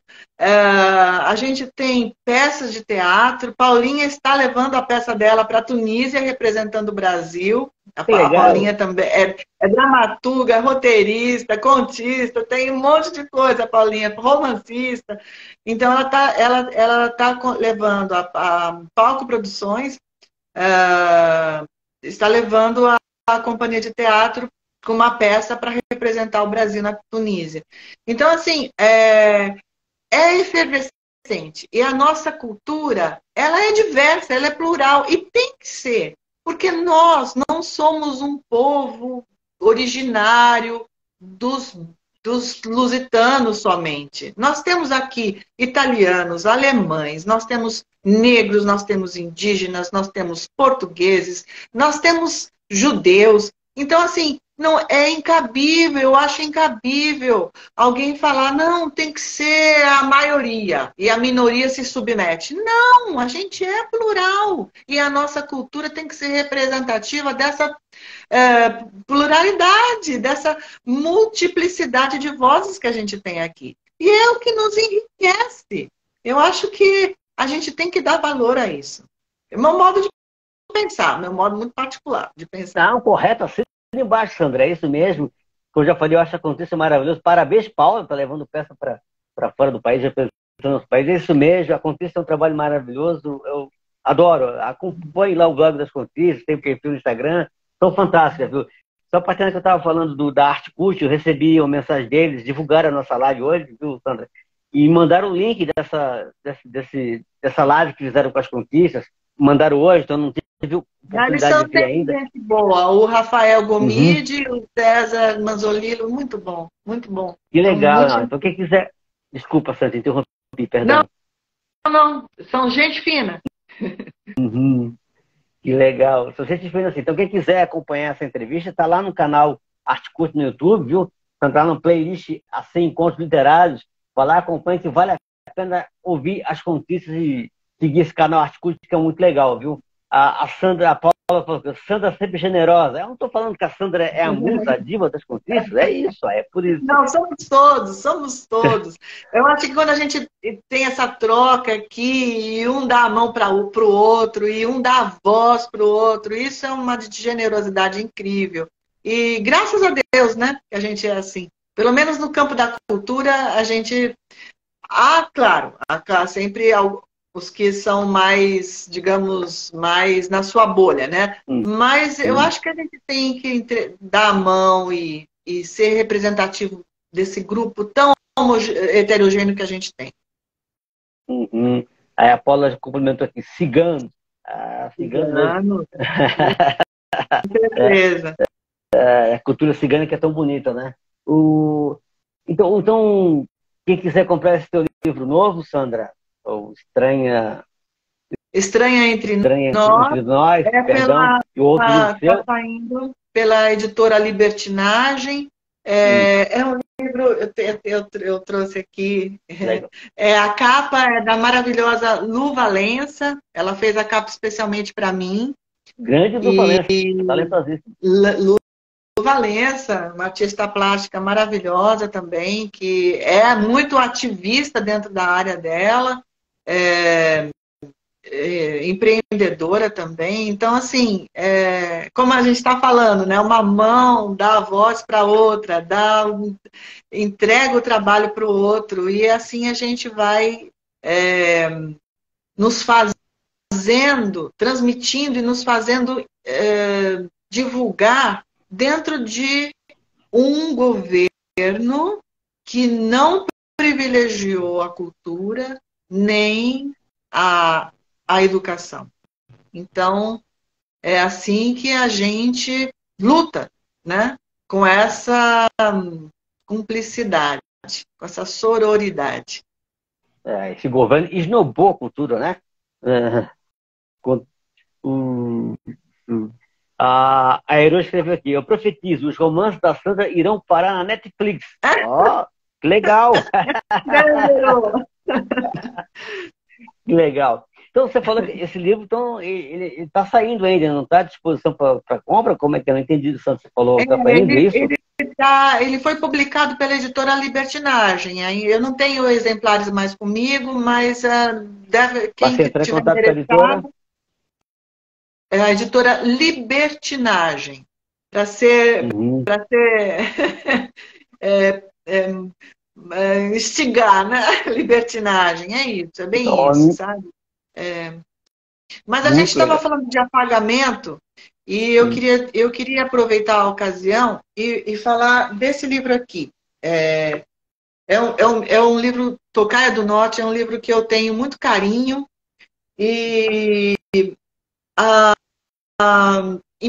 a gente tem peças de teatro, Paulinha está levando a peça dela para a Tunísia, representando o Brasil. A Paulinha também é dramaturga, roteirista, contista, tem um monte de coisa, a Paulinha, romancista. Então, ela tá levando a Palco Produções, está levando a companhia de teatro com uma peça para representar o Brasil na Tunísia. Então, assim, é efervescente. E a nossa cultura, ela é diversa, ela é plural. E tem que ser. Porque nós não somos um povo originário dos lusitanos somente. Nós temos aqui italianos, alemães, nós temos negros, nós temos indígenas, nós temos portugueses, nós temos judeus. Então, assim, não é incabível, eu acho incabível alguém falar, não, tem que ser a maioria e a minoria se submete. Não, a gente é plural e a nossa cultura tem que ser representativa dessa pluralidade, dessa multiplicidade de vozes que a gente tem aqui. E é o que nos enriquece. Eu acho que a gente tem que dar valor a isso. É meu modo de pensar, meu modo muito particular de pensar. Não, correto, assim embaixo, Sandra, é isso mesmo. Como eu já falei, eu acho que acontece maravilhoso. Parabéns, Paulo, tá levando peça para fora do país, representando os países. É isso mesmo, acontece um trabalho maravilhoso. Eu adoro. Acompanhe lá o blog das Conquistas, tem perfil no Instagram. São fantásticas, viu? só partindo que eu estava falando da Arte Cult, eu recebi uma mensagem deles, divulgaram a nossa live hoje, viu, Sandra? E mandaram o link dessa live que fizeram com as conquistas, mandaram hoje, então não tive Eles oportunidade são de ver ainda. gente boa. O Rafael Uhum. Gomide, o César Manzolillo, muito bom, muito bom. Que São legal, muito... não. Então quem quiser... Desculpa, Sandra, interrompi, Não, perdão. não, são gente fina. Uhum. Que legal. Se você estiver assim, então quem quiser acompanhar essa entrevista, está lá no canal Arte Curto no YouTube, viu? Está lá no playlist assim, Encontros Literários. Vai lá, acompanha, que vale a pena ouvir as conquistas e seguir esse canal Arte Curto, que é muito legal, viu? A Sandra, a Paula falou que a Sandra é sempre generosa. Eu não estou falando que a Sandra é a musa, a diva das conquistas, é isso, é por isso. Não, somos todos, somos todos. Eu acho que quando a gente tem essa troca aqui, e um dá a mão para o outro, e um dá a voz para o outro, isso é uma generosidade incrível. E graças a Deus, né, que a gente é assim. Pelo menos no campo da cultura, a gente... Ah, claro, há sempre os que são mais, digamos, mais na sua bolha, né? Mas eu acho que a gente tem que dar a mão e ser representativo desse grupo tão heterogêneo que a gente tem. Uhum. Aí a Paula complementou aqui, cigano. Ah, cigano. Com certeza. A cultura cigana que é tão bonita, né? Então, quem quiser comprar esse teu livro novo, Sandra, ou Estranha Entre Nós, é perdão, e o outro livro seu? Está saindo pela editora Libertinagem. É um livro, eu trouxe aqui. A capa é da maravilhosa Lu Valença. Ela fez a capa especialmente para mim. Grande Lu Valença, talentosíssima. Lu Valença, uma artista plástica maravilhosa também, que é muito ativista dentro da área dela. Empreendedora também. Então, assim, como a gente está falando, né? Uma mão dá a voz para outra, entrega o trabalho para o outro, e assim a gente vai nos fazendo, transmitindo e nos fazendo divulgar dentro de um governo que não privilegiou a cultura nem a educação. Então, é assim que a gente luta, né? Com essa cumplicidade, com essa sororidade. Esse governo esnobou a cultura, né? A Aero escreveu aqui, eu profetizo, os romances da Sandra irão parar na Netflix. Ó, que legal! Que legal. Então, você falou que esse livro, então, ele está saindo ainda, não está à disposição para compra? Como é que eu não entendi? Você falou que está saindo isso? Ele foi publicado pela editora Libertinagem. Eu não tenho exemplares mais comigo, mas quem tiver contato com a editora? É a editora Libertinagem. Para ser, instigar, né? Libertinagem, é isso, é bem isso, sabe? Mas a gente estava falando de apagamento e eu queria aproveitar a ocasião e falar desse livro aqui. É um livro, Tocaia do Norte, é um livro que eu tenho muito carinho e em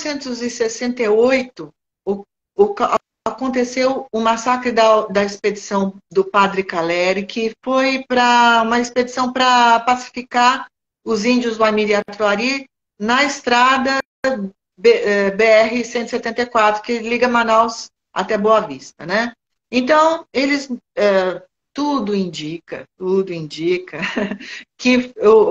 1968 aconteceu o massacre da expedição do Padre Caleri, que foi para uma expedição para pacificar os índios Guamiri-Atuari na estrada BR-174, que liga Manaus até Boa Vista, né? Então, eles... tudo indica que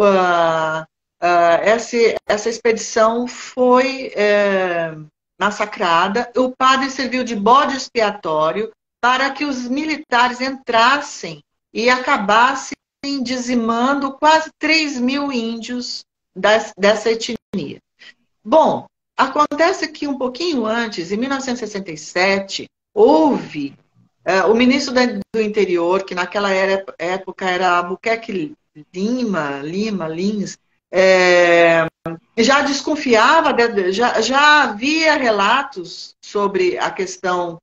essa expedição foi massacrada. O padre serviu de bode expiatório para que os militares entrassem e acabassem dizimando quase 3 mil índios dessa etnia. Bom, acontece que um pouquinho antes, em 1967, houve o ministro do interior, que naquela época era Albuquerque Lins, já desconfiava, já havia relatos sobre a questão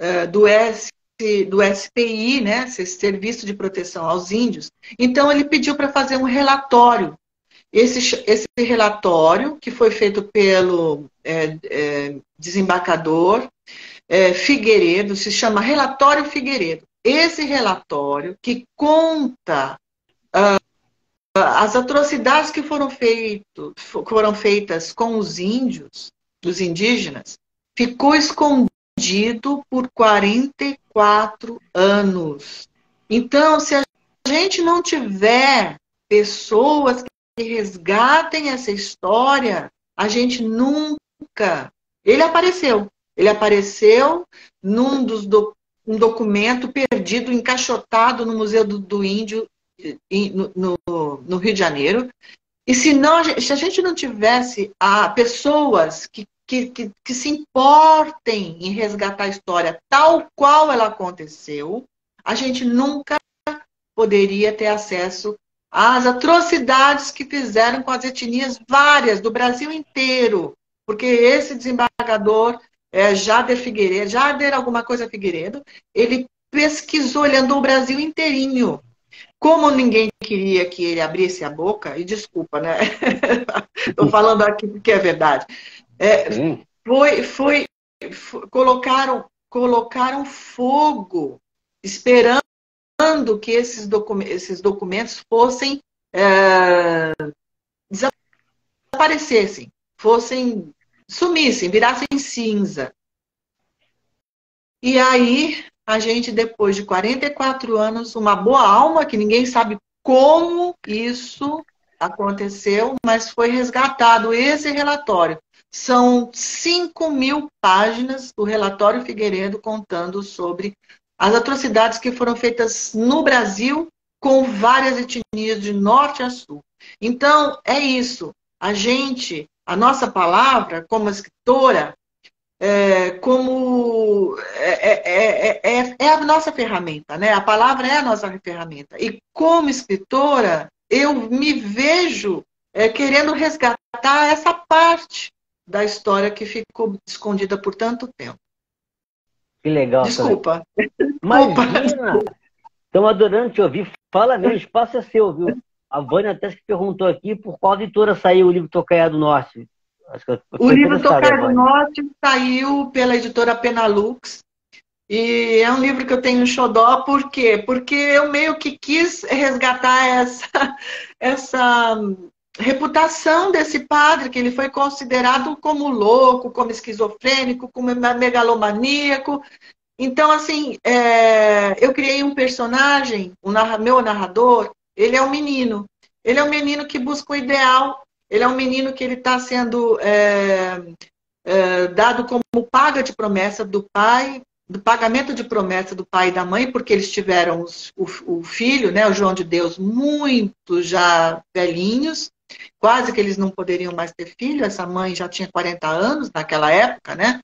do SPI, né, esse Serviço de Proteção aos Índios. Então, ele pediu para fazer um relatório. Esse relatório, que foi feito pelo desembargador Figueiredo, se chama Relatório Figueiredo. Esse relatório que conta as atrocidades que foram feitas com os índios, os indígenas, ficou escondido por 44 anos. Então, se a gente não tiver pessoas que resgatem essa história, a gente nunca... Ele apareceu num um documento perdido, encaixotado no Museu do Índio, no Rio de Janeiro. E se a gente não tivesse pessoas que se importem em resgatar a história tal qual ela aconteceu, a gente nunca poderia ter acesso às atrocidades que fizeram com as etnias várias do Brasil inteiro. Porque esse desembargador, Jader Figueiredo, Jader alguma coisa Figueiredo, ele pesquisou, ele andou o Brasil inteirinho. Como ninguém queria que ele abrisse a boca, e desculpa, né? Estou falando aqui porque é verdade. Colocaram fogo, esperando que esses documentos fossem desaparecessem, sumissem, virassem cinza. E aí, a gente, depois de 44 anos, uma boa alma, que ninguém sabe como isso aconteceu, mas foi resgatado esse relatório. São 5.000 páginas do relatório Figueiredo contando sobre as atrocidades que foram feitas no Brasil com várias etnias de norte a sul. Então, é isso. A nossa palavra, como escritora, é a nossa ferramenta, né? A palavra é a nossa ferramenta. E como escritora, eu me vejo querendo resgatar essa parte da história que ficou escondida por tanto tempo. Que legal. Desculpa. Imagina! Estamos adorando te ouvir. Fala mesmo, o espaço é seu, viu? A Vânia até se perguntou aqui por qual editora saiu o livro Tocaia do Norte. O livro Tocaia do Norte saiu pela editora Penalux. E é um livro que eu tenho um xodó, por quê? Porque eu meio que quis resgatar essa reputação desse padre, que ele foi considerado como louco, como esquizofrênico, como megalomaníaco. Então, assim, eu criei um personagem, meu narrador, ele é um menino. Ele é um menino que busca o ideal. Ele é um menino que ele está sendo dado como paga de promessa do pai, do pagamento de promessa do pai e da mãe, porque eles tiveram o filho, né, o João de Deus, muito já velhinhos, quase que eles não poderiam mais ter filho. Essa mãe já tinha 40 anos naquela época, né?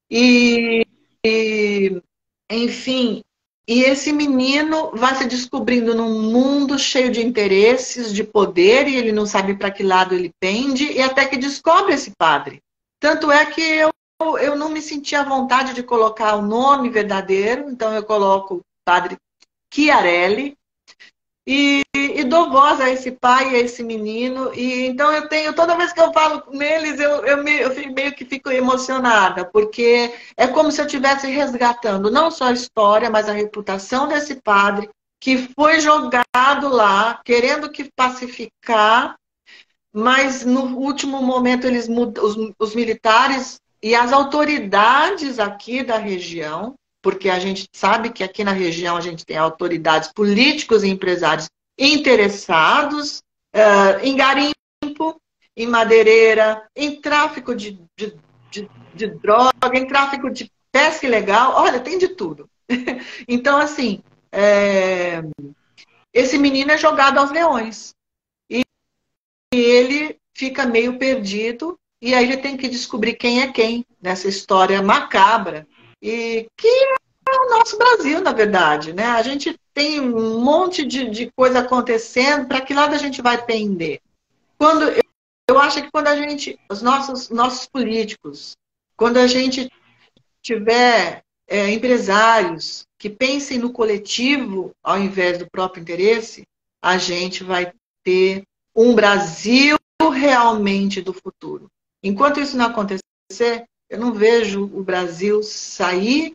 Enfim, e esse menino vai se descobrindo num mundo cheio de interesses, de poder, e ele não sabe para que lado ele pende, e até que descobre esse padre. Tanto é que eu não me senti à vontade de colocar o nome verdadeiro, então eu coloco Padre Chiarelli, e dou voz a esse pai e a esse menino. E então toda vez que eu falo com eles, eu meio que fico emocionada, porque é como se eu estivesse resgatando não só a história, mas a reputação desse padre que foi jogado lá, querendo que pacificar, mas no último momento eles mudam, os militares e as autoridades aqui da região, porque a gente sabe que aqui na região a gente tem autoridades políticos e empresários interessados em garimpo, em madeireira, em tráfico de droga, em tráfico de pesca ilegal. Olha, tem de tudo. Então, assim, esse menino é jogado aos leões. E ele fica meio perdido, e aí ele tem que descobrir quem é quem nessa história macabra. E que é o nosso Brasil, na verdade, né? A gente tem um monte de coisa acontecendo, para que lado a gente vai pender? Quando eu acho que quando a gente, os nossos políticos, quando a gente tiver empresários que pensem no coletivo ao invés do próprio interesse, a gente vai ter um Brasil realmente do futuro. Enquanto isso não acontecer, eu não vejo o Brasil sair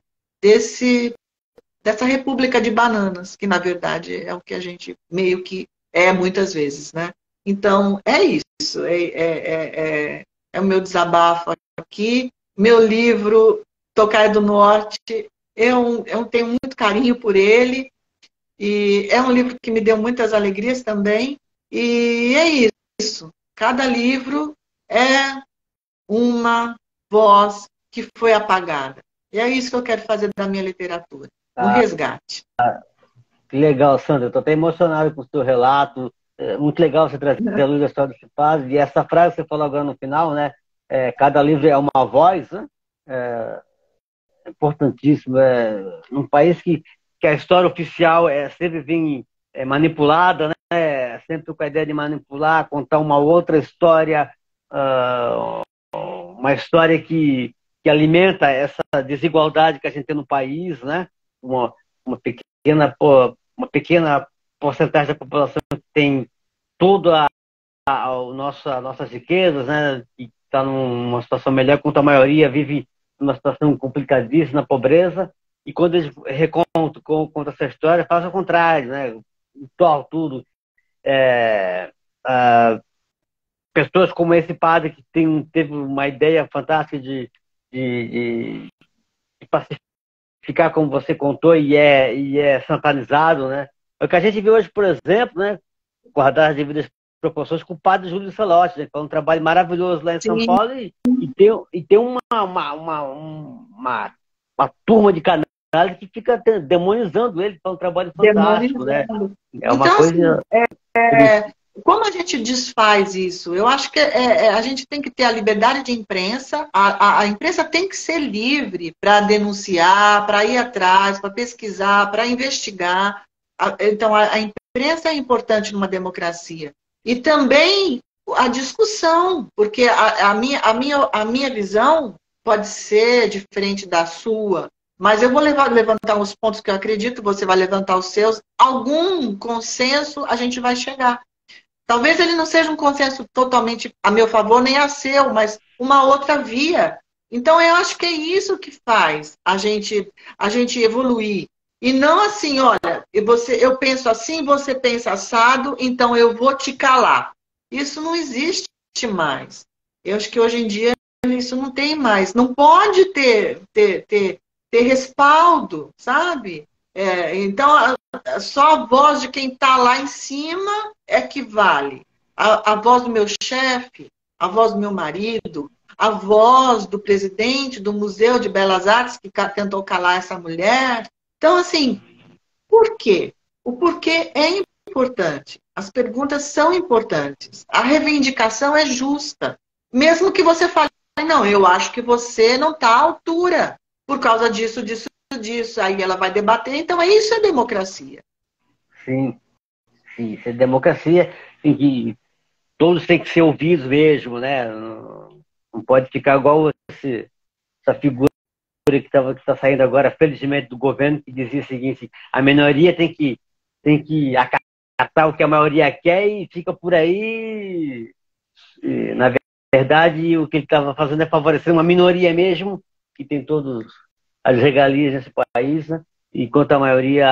dessa república de bananas, que na verdade é o que a gente meio que é muitas vezes, né? Então, é isso. É o meu desabafo aqui. Meu livro, Tocaia do Norte, eu tenho muito carinho por ele. E é um livro que me deu muitas alegrias também. E é isso. Cada livro é uma voz que foi apagada. E é isso que eu quero fazer da minha literatura. Um Ah, resgate. que legal, Sandra. Estou até emocionado com o seu relato. É muito legal você trazer a luz da história do Cipaz. E essa frase que você falou agora no final, né? Cada livro é uma voz, né? É importantíssimo. Num país que a história oficial sempre vem manipulada, né? Sempre com a ideia de manipular, contar uma outra história, ah, uma história que alimenta essa desigualdade que a gente tem no país, né? Uma pequena, uma pequena porcentagem da população que tem toda nossas riquezas, né? E está numa situação melhor, enquanto a maioria vive numa situação complicadíssima, na pobreza. E quando eles contam essa história, faz o contrário, né? Torna tudo. É, ah, pessoas como esse padre que teve uma ideia fantástica de, de pacificar, como você contou, e é santanizado, né? É o que a gente vê hoje, por exemplo, né? Guardar as devidas proporções com o padre Júlio Celotti, né? Que faz um trabalho maravilhoso lá em São Sim, Paulo e tem uma turma de canais que fica demonizando ele, faz um trabalho fantástico, né? demonizando. É uma Então, assim, coisa triste. como a gente desfaz isso? Eu acho que a gente tem que ter a liberdade de imprensa, a imprensa tem que ser livre para denunciar, para ir atrás, para pesquisar, para investigar. Então, a imprensa é importante numa democracia. E também a discussão, porque a minha visão pode ser diferente da sua, mas eu vou levantar os pontos que eu acredito, você vai levantar os seus. Algum consenso a gente vai chegar. Talvez ele não seja um consenso totalmente a meu favor, nem a seu, mas uma outra via. Então, eu acho que é isso que faz a gente evoluir. E não assim, olha, eu penso assim, você pensa assado, então eu vou te calar. Isso não existe mais. Eu acho que hoje em dia isso não tem mais. Não pode ter respaldo, sabe? Então, só a voz de quem está lá em cima é que vale. A voz do meu chefe, a voz do meu marido, a voz do presidente do Museu de Belas Artes, que tentou calar essa mulher. Então, assim, por quê? O porquê é importante. As perguntas são importantes. A reivindicação é justa. Mesmo que você fale, não, eu acho que você não está à altura por causa disso, disso, disso. Aí ela vai debater. Então, isso é democracia. Sim, sim, isso é democracia, em que todos têm que ser ouvidos mesmo, né? Não pode ficar igual essa figura que está saindo agora, felizmente, do governo, que dizia o seguinte: a minoria tem que acatar o que a maioria quer e fica por aí. E, na verdade, o que ele estava fazendo é favorecer uma minoria mesmo, que tem todas as regalias nesse país, né? Enquanto a maioria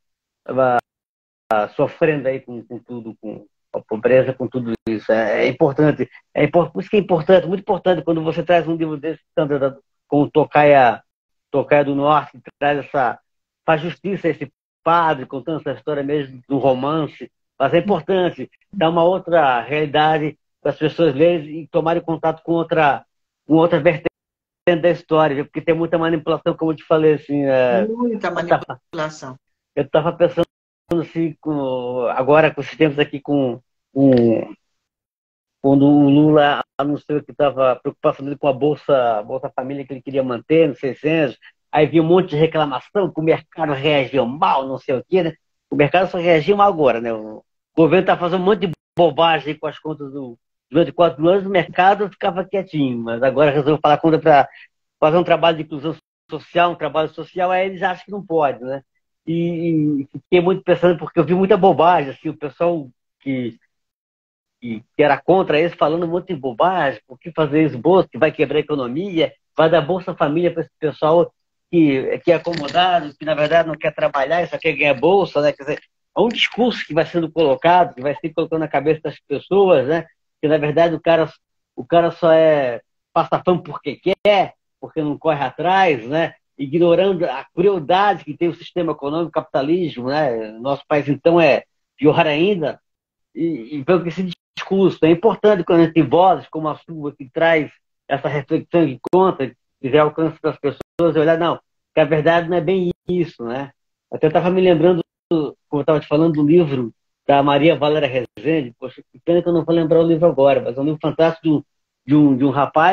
sofrendo aí com tudo, com a pobreza, com tudo isso. É importante. Por isso que é importante, muito importante, quando você traz um livro desse, com o Tocaia do Norte, que faz justiça a esse padre, contando essa história mesmo do romance. Mas é importante dar uma outra realidade para as pessoas lerem e tomarem contato com outra vertente da história, viu? Porque tem muita manipulação, como eu te falei, assim. Muita manipulação. Eu estava pensando assim, agora com esses tempos aqui, com quando o Lula anunciou que estava preocupação dele com a Bolsa Família que ele queria manter, nos 600, aí vi um monte de reclamação que o mercado reagiu mal, não sei o quê, né? O mercado só reagiu mal agora, né? O governo está fazendo um monte de bobagem com as contas durante 4 anos o mercado ficava quietinho, mas agora resolveu falar contra para fazer um trabalho de inclusão social, um trabalho social, aí eles acham que não pode, né? E fiquei muito pensando, porque eu vi muita bobagem, assim, o pessoal que, que era contra isso falando um monte de bobagem, por que fazer esboço, que vai quebrar a economia, vai dar Bolsa Família para esse pessoal que é acomodado, que na verdade não quer trabalhar e só quer ganhar bolsa, né? Quer dizer, é um discurso que vai sendo colocado, que vai se colocando na cabeça das pessoas, né? Que na verdade o cara só passa fome porque quer, porque não corre atrás, né? Ignorando a crueldade que tem o sistema econômico, o capitalismo, né? Nosso país então é pior ainda. E pelo que esse discurso é importante quando a gente tem vozes como a sua que traz essa reflexão que conta, que já alcança para as pessoas e olhar, não, que a verdade não é bem isso, né? Até estava me lembrando, como eu estava te falando, do livro da Maria Valéria Rezende. Poxa, que pena que eu não vou lembrar o livro agora, mas é um livro fantástico de um rapaz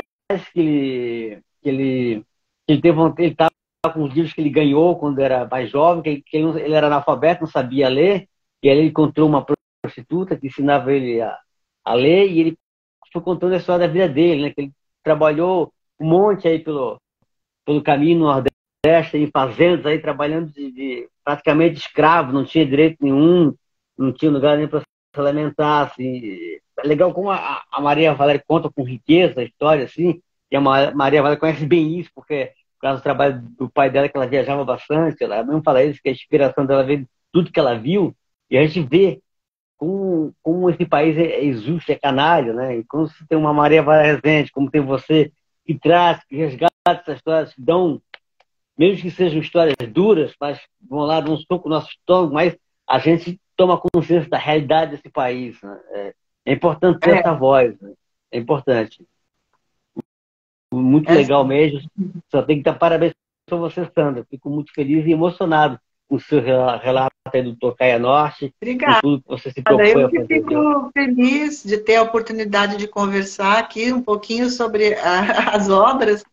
que ele teve ele estava com os livros que ele ganhou quando era mais jovem, ele era analfabeto, não sabia ler, e aí ele encontrou uma prostituta que ensinava ele a ler, e ele foi contando a história da vida dele, né? Que ele trabalhou um monte aí pelo caminho nordeste, em fazendas aí, trabalhando de praticamente escravo, não tinha direito nenhum, não tinha lugar nem para se alimentar, assim. É legal como a Maria Valéria conta com riqueza a história, assim, e a Maria Valéria conhece bem isso, porque por causa do trabalho do pai dela, que ela viajava bastante, ela mesmo fala isso, que a inspiração dela veio de tudo que ela viu, e a gente vê como esse país é injusto, é canalha, né? E como se tem uma Maria Valéria Rezende, como tem você, que traz, que resgata essas histórias, que dão, mesmo que sejam histórias duras, mas vão lá, dão um soco no nosso estômago, mas a gente toma consciência da realidade desse país, né? É importante ter essa voz, né? É importante. Muito legal Sim. mesmo. Só tem que dar parabéns para você, Sandra. Fico muito feliz e emocionado com o seu relato aí do Tocaia Norte, com Obrigada. tudo que você se propõe Eu a que fazer, viu? fico feliz de ter a oportunidade de conversar aqui um pouquinho sobre as obras.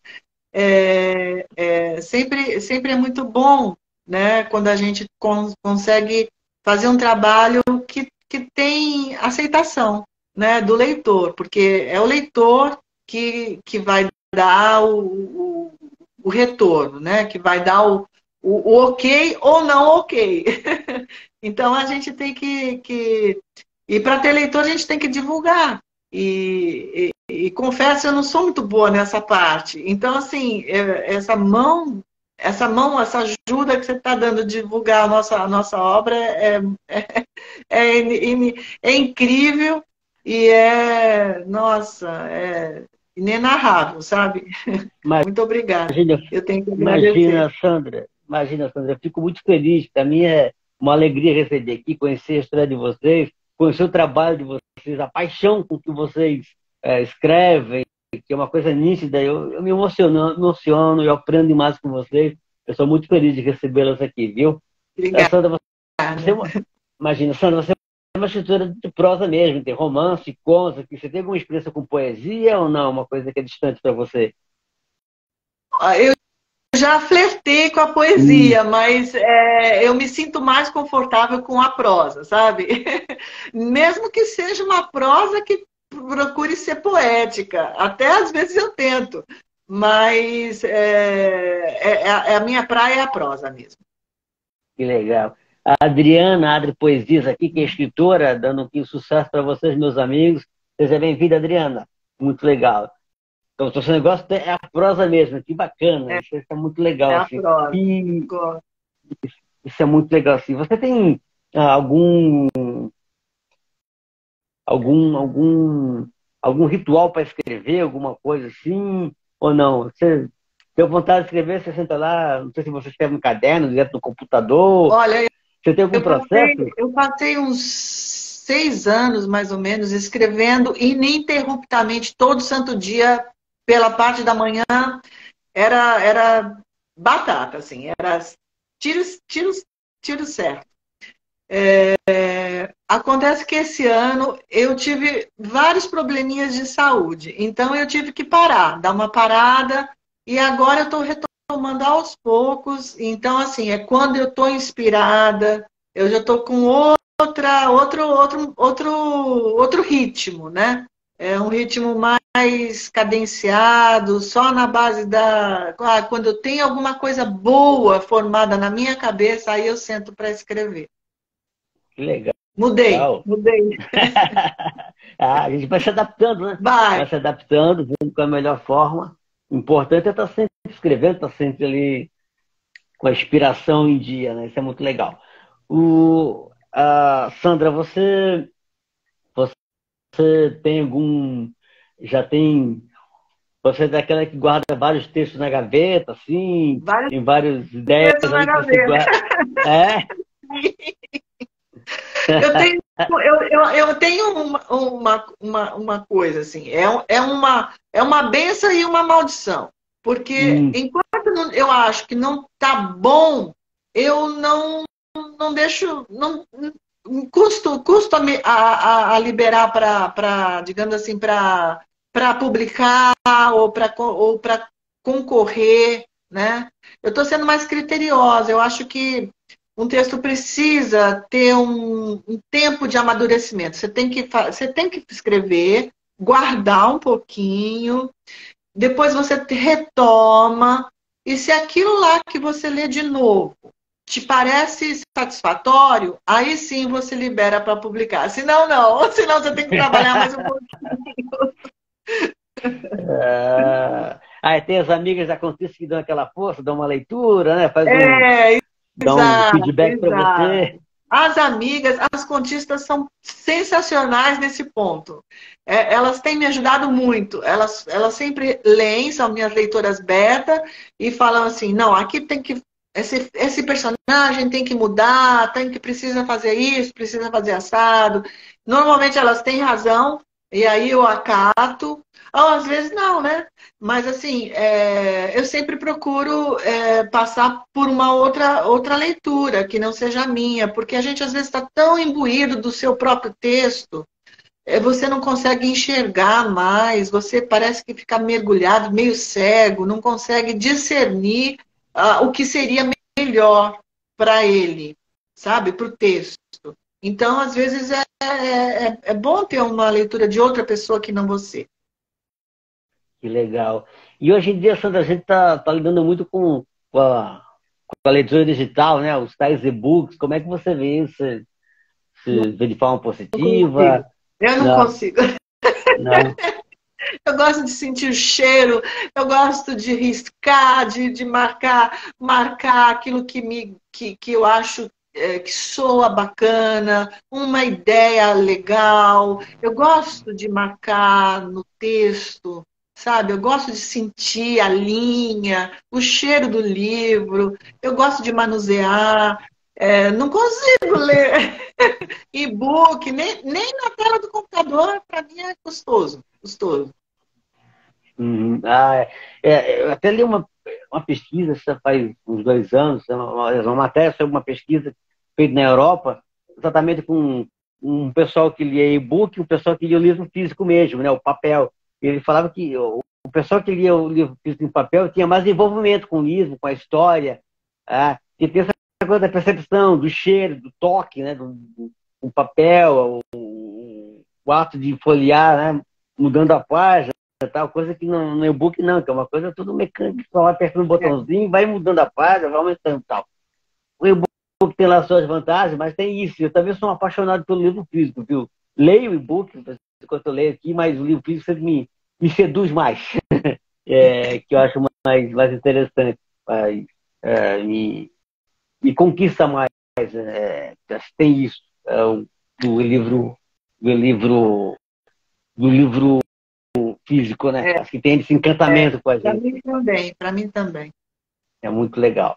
Sempre é muito bom, né, quando a gente consegue fazer um trabalho que tem aceitação, né, do leitor, porque é o leitor que vai dar o retorno, né, que vai dar o ok ou não ok. Então a gente tem e para ter leitor a gente tem que divulgar. E confesso, eu não sou muito boa nessa parte. Então, assim, essa ajuda que você está dando de divulgar a nossa obra é incrível e nossa, é inenarrável, sabe? Muito obrigada. Imagina, Eu tenho que agradecer. imagina, Sandra, eu fico muito feliz. Para mim é uma alegria receber aqui, conhecer a história de vocês, conhecer o trabalho de vocês, a paixão com que vocês escrevem, que é uma coisa nítida. Eu me emociono, eu aprendo demais com vocês. Eu sou muito feliz de recebê-los aqui, viu? Obrigada. Sandra, Sandra, você é uma escritora de prosa mesmo, tem romance, contos. Você tem alguma experiência com poesia ou não? Uma coisa que é distante para você? Eu já flertei com a poesia, mas eu me sinto mais confortável com a prosa, sabe? Mesmo que seja uma prosa que procure ser poética. Até às vezes eu tento, mas a minha praia é a prosa mesmo. Que legal. A Adriana Adri Poesias aqui, que é escritora, dando aqui sucesso para vocês, meus amigos. Seja bem-vinda, Adriana. Muito legal. Então, o seu negócio é a prosa mesmo. Que bacana. Isso é muito legal, É a assim. prosa. E isso é muito legal, assim. Você tem algum, algum, algum, algum ritual para escrever, alguma coisa assim? Ou não? Você tem vontade de escrever, você senta lá, não sei se você escreve no caderno, direto no computador. Olha, Você tem algum eu passei, processo? eu passei uns 6 anos, mais ou menos, escrevendo ininterruptamente, todo santo dia, pela parte da manhã, era batata, assim, era tiros, tiros, tiro certo. Acontece que esse ano eu tive vários probleminhas de saúde, então eu tive que parar, dar uma parada, e agora eu estou retomando aos poucos. Então, assim, é quando eu estou inspirada, eu já estou com outro ritmo, né? um ritmo mais cadenciado, só na base da... quando eu tenho alguma coisa boa formada na minha cabeça, aí eu sento para escrever. Que legal. Mudei. A gente vai se adaptando, né? Vai. Vai se adaptando, vendo qual é a melhor forma. O importante é estar sempre escrevendo, estar sempre ali com a inspiração em dia, né? Isso é muito legal. Sandra, você tem algum. Já tem. Você é daquela que guarda vários textos na gaveta, assim, Várias tem várias ideias coisas na ali que você gaveta. guarda. É? Eu tenho uma coisa assim, é uma benção e uma maldição. Porque Hum, enquanto eu acho que não tá bom, eu não deixo, não custo a liberar para, digamos assim, para publicar ou para concorrer, né? Eu estou sendo mais criteriosa. Eu acho que um texto precisa ter um tempo de amadurecimento. Você tem que escrever, guardar um pouquinho, depois você retoma, e se aquilo lá que você lê de novo te parece satisfatório, aí sim você libera para publicar. Senão, não. Senão você tem que trabalhar mais um pouquinho. tem as amigas da Conquista que dão aquela força, dão uma leitura, né? É, Dão um exato, feedback para exato. você. As amigas, as contistas são sensacionais nesse ponto. Elas têm me ajudado muito. Elas sempre leem, são minhas leitoras beta, e falam assim, não, aqui tem que. Esse personagem tem que mudar, precisa fazer isso, precisa fazer assado. Normalmente elas têm razão, e aí eu acato. Ou às vezes não, né? Mas assim, eu sempre procuro passar por uma outra leitura, que não seja a minha, porque a gente às vezes está tão imbuído do seu próprio texto, você não consegue enxergar mais, você parece que fica mergulhado, meio cego, não consegue discernir o que seria melhor para ele, sabe? Para o texto. Então, às vezes, é bom ter uma leitura de outra pessoa que não você. Que legal. E hoje em dia, Sandra, a gente tá lidando muito com a leitura digital, né? Os tais e-books. Como é que você vê isso? Você vê de forma Não consigo. positiva? Eu não Não, consigo. não. Eu gosto de sentir o cheiro, eu gosto de riscar, de marcar aquilo que eu acho que soa bacana, uma ideia legal. Eu gosto de marcar no texto, sabe? Eu gosto de sentir a linha, o cheiro do livro, eu gosto de manusear. Não consigo ler e-book, nem na tela do computador, para mim é custoso, custoso. Eu até li uma pesquisa, isso já faz uns 2 anos, uma matéria sobre uma pesquisa feita na Europa, exatamente com um pessoal que lia e-book e um pessoal que lia o livro físico mesmo, né, o papel. E ele falava que o pessoal que lia o livro físico em papel tinha mais envolvimento com o livro, com a história, e tem essa coisa da percepção, do cheiro, do toque, né, do papel, o ato de folhear, né, mudando a página, tal, coisa que no e-book não, que é uma coisa tudo mecânica, só vai apertando um botãozinho, vai mudando a página, vai aumentando tal. O e-book tem lá suas vantagens, mas tem isso. Eu também sou um apaixonado pelo livro físico, viu? Leio o e-book, enquanto eu leio aqui, mas o livro físico sempre me seduz mais, que eu acho mais interessante, me conquista mais. Acho que tem isso, do livro, do livro, do livro físico, né? É, Acho que tem esse encantamento com a para gente. mim também, para mim também. É muito legal.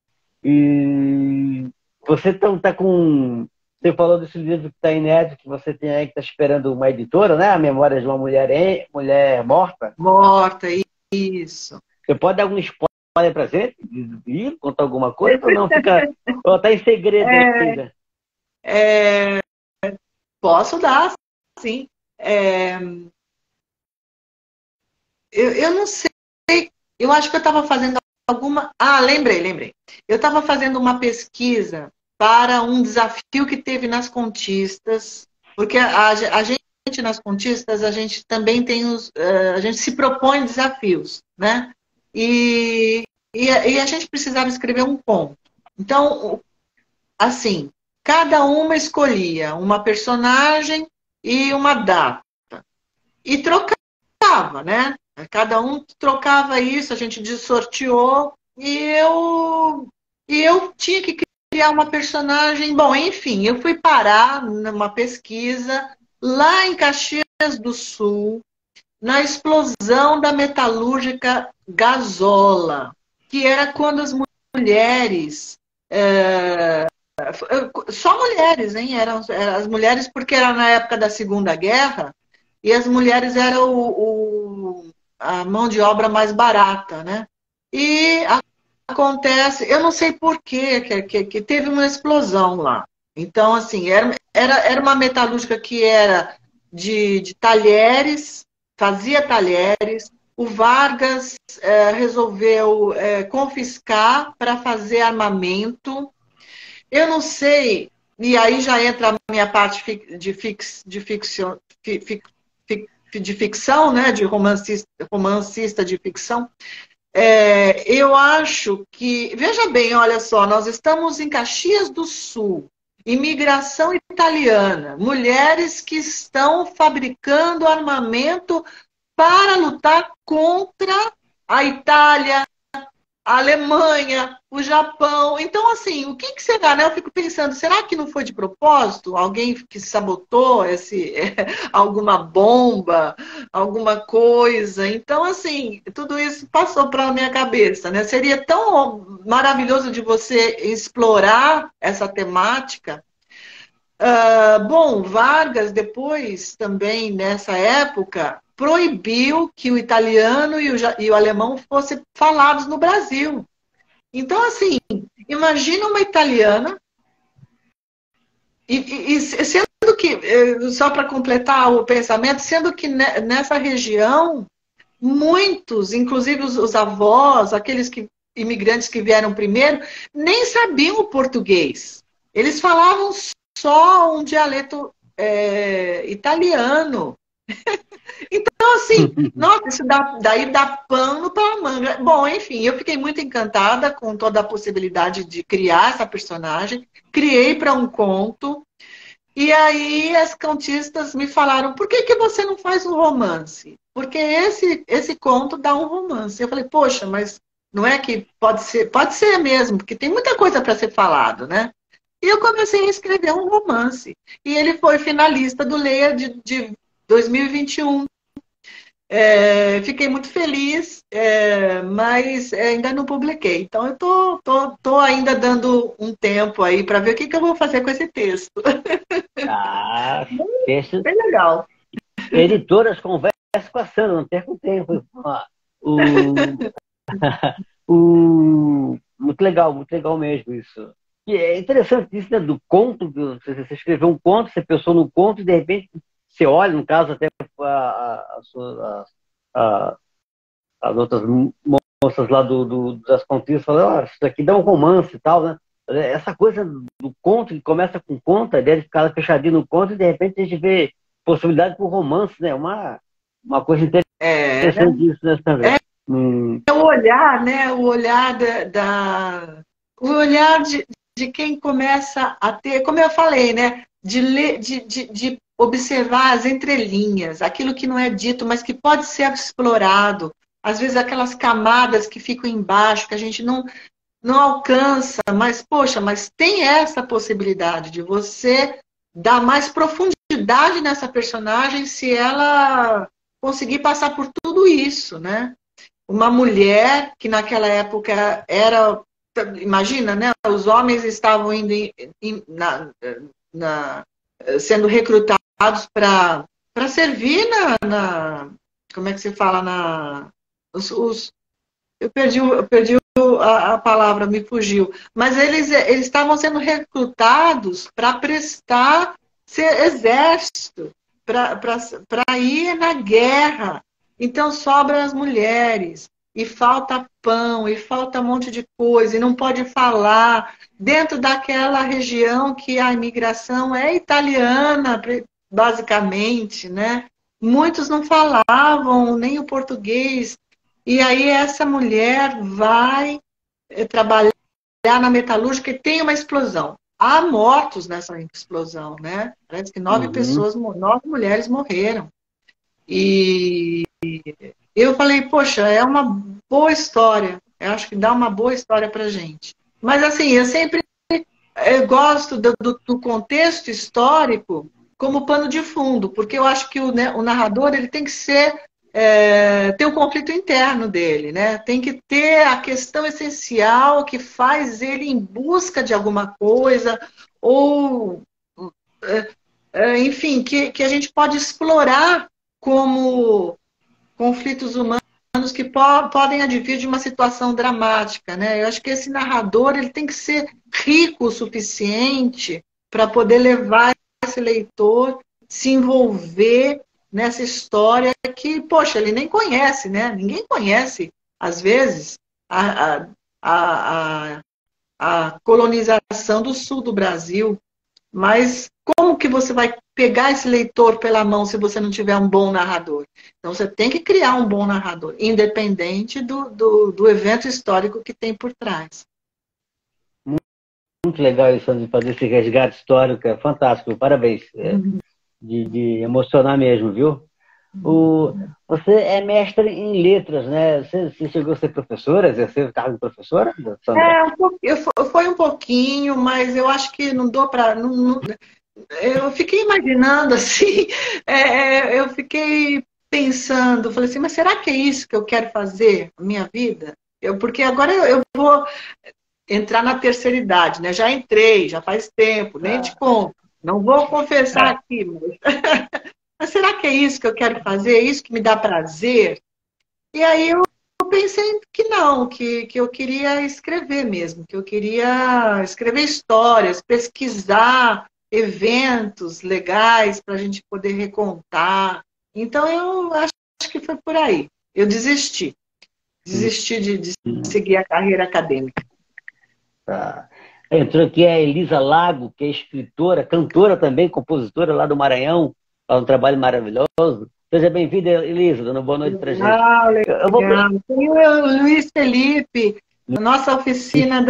E você tá com. Você falou desse livro que está inédito, que você tem aí, que está esperando uma editora, né? A Memória de uma Mulher Morta. Morta, isso. Você pode dar algum spoiler pra gente? Ir, contar alguma coisa? Ou não fica. Ou tá em segredo ainda? É, posso dar, sim. Eu não sei. Eu acho que eu estava fazendo alguma. Ah, lembrei. Eu estava fazendo uma pesquisa para um desafio que teve nas contistas, porque a gente nas contistas, a gente também tem a gente se propõe desafios, né? E a gente precisava escrever um conto. Então, assim, cada uma escolhia uma personagem e uma data. E trocava, né? Cada um trocava isso, a gente sorteou, e eu tinha que criar uma personagem. Bom, enfim, eu fui parar numa pesquisa lá em Caxias do Sul, na explosão da metalúrgica Gasola, que era quando as mulheres, só mulheres, hein? Eram as mulheres, porque era na época da Segunda Guerra, e as mulheres eram a mão de obra mais barata, né? E acontece, eu não sei por quê, que teve uma explosão lá. Então, assim, era uma metalúrgica que era de talheres, fazia talheres. O Vargas resolveu confiscar para fazer armamento. Eu não sei, e aí já entra a minha parte de ficção, né, de romancista de ficção. Eu acho que, veja bem, olha só, nós estamos em Caxias do Sul, imigração italiana, mulheres que estão fabricando armamento para lutar contra a Itália, a Alemanha, o Japão. Então, assim, o que será, né? Eu fico pensando, será que não foi de propósito? Alguém que sabotou alguma bomba, alguma coisa? Então, assim, tudo isso passou pela minha cabeça, né? Seria tão maravilhoso de você explorar essa temática. Bom, Vargas depois, também nessa época, proibiu que o italiano e o alemão fossem falados no Brasil. Então, assim, imagina uma italiana, e sendo que, só para completar o pensamento, sendo que nessa região, muitos, inclusive os avós, imigrantes que vieram primeiro, nem sabiam o português. Eles falavam só um dialeto italiano. Então, assim, nossa, isso daí dá pano para manga. Bom, enfim, eu fiquei muito encantada com toda a possibilidade de criar essa personagem. Criei para um conto. E aí as contistas me falaram, por que você não faz um romance? Porque esse conto dá um romance. Eu falei, poxa, mas não é que pode ser mesmo, porque tem muita coisa para ser falado, né? E eu comecei a escrever um romance. E ele foi finalista do Leia de 2021. Fiquei muito feliz, mas ainda não publiquei. Então, eu tô ainda dando um tempo aí para ver o que eu vou fazer com esse texto. Ah, texto. Bem legal. Editoras, conversa com a Sandra, não perca o tempo. Muito legal mesmo isso. E é interessante isso, né, do conto. Você escreveu um conto, você pensou no conto e de repente você olha, no caso, até as outras moças lá das contistas falam, isso daqui dá um romance e tal, né? Essa coisa do conto, que começa com conto, a ideia de ficar fechadinho no conto e de repente a gente vê possibilidade para o romance, né? Uma coisa interessante disso, né, também. O olhar, né? O olhar o olhar de quem começa a ter, como eu falei, né? De ler, de observar as entrelinhas, aquilo que não é dito, mas que pode ser explorado. Às vezes aquelas camadas que ficam embaixo, que a gente não alcança, mas, poxa, mas tem essa possibilidade de você dar mais profundidade nessa personagem se ela conseguir passar por tudo isso, né? Uma mulher que naquela época imagina, né? Os homens estavam indo sendo recrutados para servir como é que se fala, eu perdi a palavra, me fugiu. Mas eles estavam sendo recrutados para prestar exército, para ir na guerra. Então sobram as mulheres, e falta pão, e falta um monte de coisa, e não pode falar, dentro daquela região que a imigração é italiana, basicamente, né? Muitos não falavam nem o português. E aí essa mulher vai trabalhar na metalúrgica e tem uma explosão. Há mortos nessa explosão, né? Parece que 9 mulheres morreram. E eu falei, poxa, é uma boa história. Eu acho que dá uma boa história pra gente. Mas assim, eu sempre gosto do contexto histórico como pano de fundo, porque eu acho que o narrador ele tem que ter o conflito interno dele, né? Tem que ter a questão essencial que faz ele em busca de alguma coisa, ou, enfim, que a gente pode explorar como conflitos humanos que podem advir de uma situação dramática, né? Eu acho que esse narrador ele tem que ser rico o suficiente para poder levar esse leitor se envolver nessa história que, poxa, ele nem conhece, né? Ninguém conhece, às vezes, a, a colonização do sul do Brasil, mas como que você vai pegar esse leitor pela mão se você não tiver um bom narrador? Então você tem que criar um bom narrador, independente do evento histórico que tem por trás. Muito legal isso, de fazer esse resgate histórico, é fantástico, parabéns. De emocionar mesmo, viu? Você é mestre em letras, né? Você chegou a ser professora, exerceu o cargo de professora, Sandra? Foi um pouquinho, mas eu acho que não dou para. Eu fiquei imaginando assim, eu fiquei pensando, falei assim, mas será que é isso que eu quero fazer na minha vida? Porque agora eu vou entrar na terceira idade, né? Já entrei, já faz tempo, nem te conto. Não vou confessar aqui, mas será que é isso que eu quero fazer? É isso que me dá prazer? E aí eu pensei que não, que eu queria escrever mesmo, que eu queria escrever histórias, pesquisar eventos legais para a gente poder recontar. Então eu acho que foi por aí. Eu desisti. Desisti de seguir a carreira acadêmica. Tá. Entrou aqui a Elisa Lago, que é escritora, cantora também, compositora lá do Maranhão, faz um trabalho maravilhoso. Seja bem-vinda, Elisa, dando boa noite pra gente. Legal. Tem o Luiz Felipe, a nossa oficina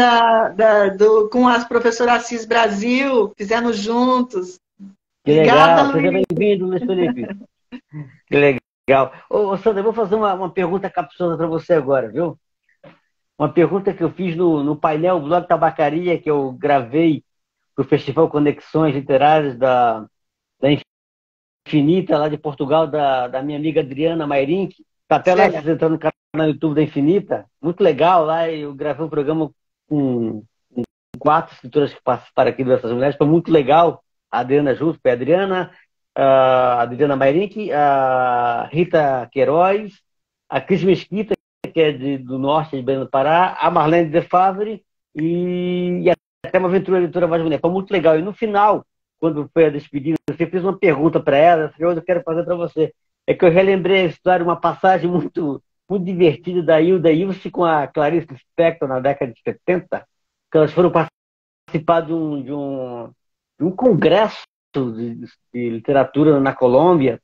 com as professoras Assis Brasil, fizemos juntos. Que Obrigada, legal, seja Luiz. bem-vindo, Luiz Felipe. Que legal. Ô, Sandra, eu vou fazer uma pergunta capciosa para você agora, viu? Uma pergunta que eu fiz no painel Blog Tabacaria, que eu gravei para o Festival Conexões Literárias da Infinita, lá de Portugal, da minha amiga Adriana Mairink. Está até lá entrando no canal no YouTube da Infinita. Muito legal lá. Eu gravei um programa com 4 escritoras que participaram aqui dessas mulheres. Foi muito legal. A Adriana junto, foi a Adriana, a Adriana Mairink, a Rita Queiroz, a Cris Mesquita, que é do norte de Belém do Pará, a Marlene De Favre e até uma aventura editora mais mulher. Foi muito legal. E no final, quando foi a despedida, você fez uma pergunta para ela, eu quero fazer para você. É que eu relembrei a história, uma passagem muito, muito divertida da Hilda Ilse com a Clarice Lispector na década de 70, que elas foram participar de um congresso de literatura na Colômbia.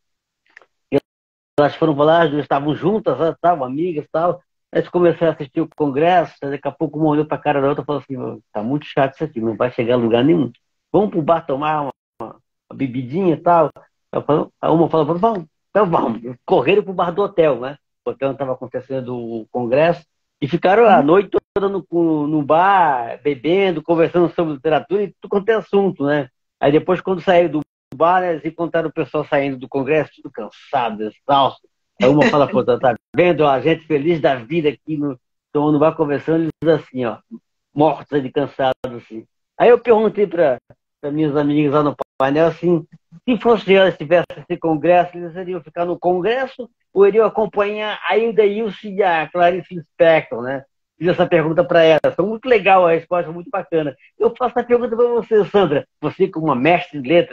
Elas foram lá, as duas estavam juntas, estavam amigas e tal. Elas começaram a assistir o congresso, daqui a pouco uma olhou para a cara da outra e falou assim, tá muito chato isso aqui, não vai chegar a lugar nenhum. Vamos pro bar tomar uma bebidinha e tal. A uma falou, vamos, então vamos. Correram pro bar do hotel, né? O hotel estava acontecendo o congresso e ficaram a noite toda no bar, bebendo, conversando sobre literatura e tudo quanto é assunto, né? Aí depois, quando saíram do bar, eles encontraram o pessoal saindo do congresso, tudo cansado, exausto. Aí uma fala pra outra, tá vendo? A gente feliz da vida aqui no bar conversando, eles dizem assim, ó, mortos de cansado, assim. Aí eu perguntei para minhas amigas lá no painel, assim, se fosse elas tivessem esse congresso, eles iriam ficar no congresso ou iriam acompanhar a Hilda Ilse e a Clarice Lispector, né? Fiz essa pergunta para elas. Foi muito legal a resposta, muito bacana. Eu faço a pergunta para você, Sandra. Você, como uma mestre em letras,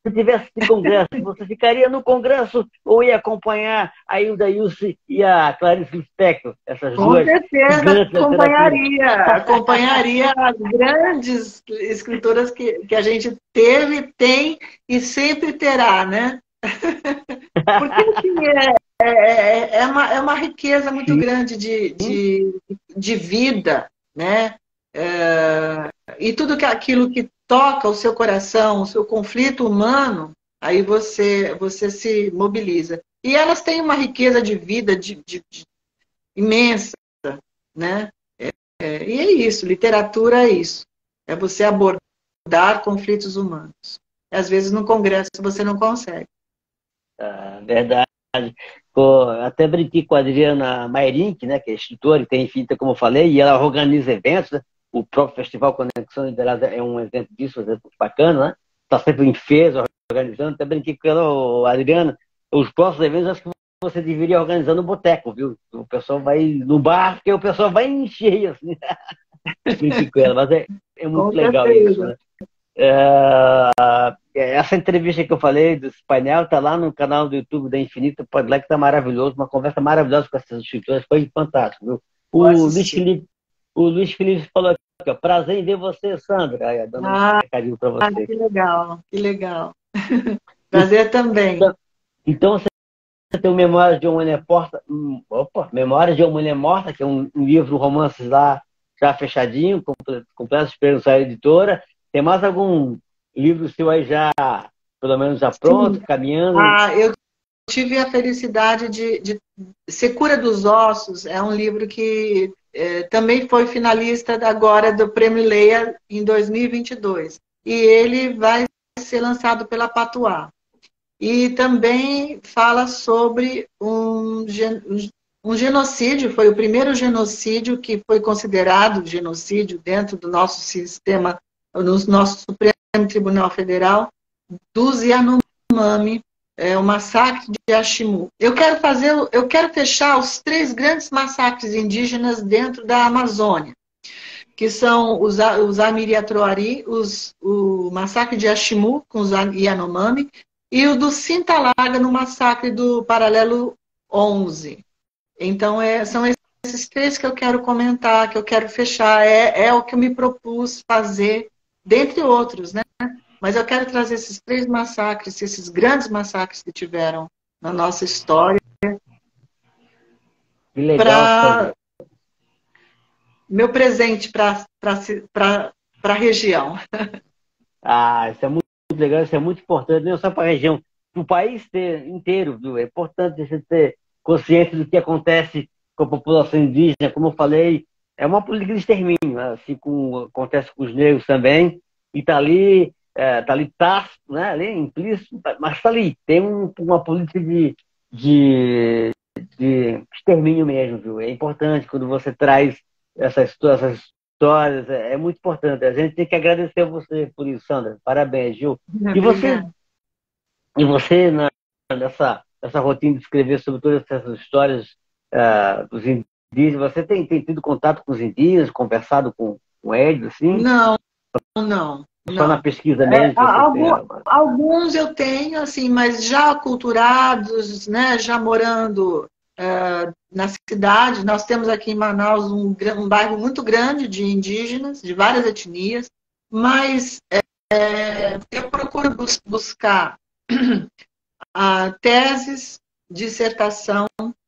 tivesse esse congresso, você ficaria no congresso ou ia acompanhar a Hilda Ilse e a Clarice Lispector, essas Com duas certeza, gigantes da literatura? acompanharia as grandes escritoras que a gente teve, tem e sempre terá, né? Porque assim, é uma riqueza muito Sim. grande de vida, né? E tudo aquilo que toca o seu coração, o seu conflito humano, aí você se mobiliza. E elas têm uma riqueza de vida imensa, né? E é isso, literatura é isso. É você abordar conflitos humanos. E, às vezes no congresso você não consegue. Verdade. Pô, até brinquei com a Adriana Mairink, né, que é escritora e tem filha, como eu falei, e ela organiza eventos, né? O próprio Festival Conexão Liberada é um evento disso, um evento bacana, né? Está sempre em feza, organizando. Até brinquei com ela, ô, Adriana, os próximos eventos acho que você deveria organizar no boteco, viu? O pessoal vai no bar, porque o pessoal vai encher, assim. Brinquei com ela, mas é muito Com legal isso, certeza. né? Essa entrevista que eu falei desse painel está lá no canal do YouTube da Infinita, pode lá que está maravilhoso, uma conversa maravilhosa com essas escritoras, foi fantástico, viu? Vou O Luiz assistir. Felipe, o Luiz Felipe falou aqui, ó, prazer em ver você, Sandra, aí, dando um Ah, recadinho para você. que legal, que legal. Prazer também. Então, então, você tem o Memórias de uma Mulher Morta, Memórias de uma Mulher Morta, que é um livro, romances lá, já fechadinho, completo, esperando sair da editora. Tem mais algum livro seu aí já, pelo menos já pronto, Sim. caminhando? Eu tive a felicidade de Secura dos Ossos, é um livro que também foi finalista agora do Prêmio Leia em 2022. E ele vai ser lançado pela Patuá. E também fala sobre um genocídio, foi o primeiro genocídio que foi considerado genocídio dentro do nosso sistema, no nosso Supremo Tribunal Federal, dos Yanomami, o massacre de Ashimu. Eu quero fechar os 3 grandes massacres indígenas dentro da Amazônia, que são os Amiriatoari, o massacre de Ashimu com os Yanomami e o do Sintalaga no massacre do Paralelo 11. Então, são esses 3 que eu quero comentar, que eu quero fechar. É o que eu me propus fazer, dentre outros, né? Mas eu quero trazer esses 3 massacres, esses grandes massacres que tiveram na nossa história, Que legal, para Sandra. meu presente para a região. Isso é muito legal, isso é muito importante, não só para a região, para o país inteiro, viu? É importante você ter consciência do que acontece com a população indígena, como eu falei, é uma política de extermínio, assim como acontece com os negros também, e está ali tácito, né? Ali implícito, mas está ali, tem uma política de extermínio mesmo, viu? É importante quando você traz essas histórias, é muito importante. A gente tem que agradecer a você por isso, Sandra. Parabéns, Gil. E você, Obrigada. nessa rotina de escrever sobre todas essas histórias dos indígenas, você tem tido contato com os indígenas, conversado com eles, assim? Não, não, Só na não. pesquisa mesmo que você tem. Alguns eu tenho, assim, mas já aculturados, né, já morando na cidade. Nós temos aqui em Manaus um bairro muito grande de indígenas, de várias etnias, mas eu procuro buscar teses, dissertação,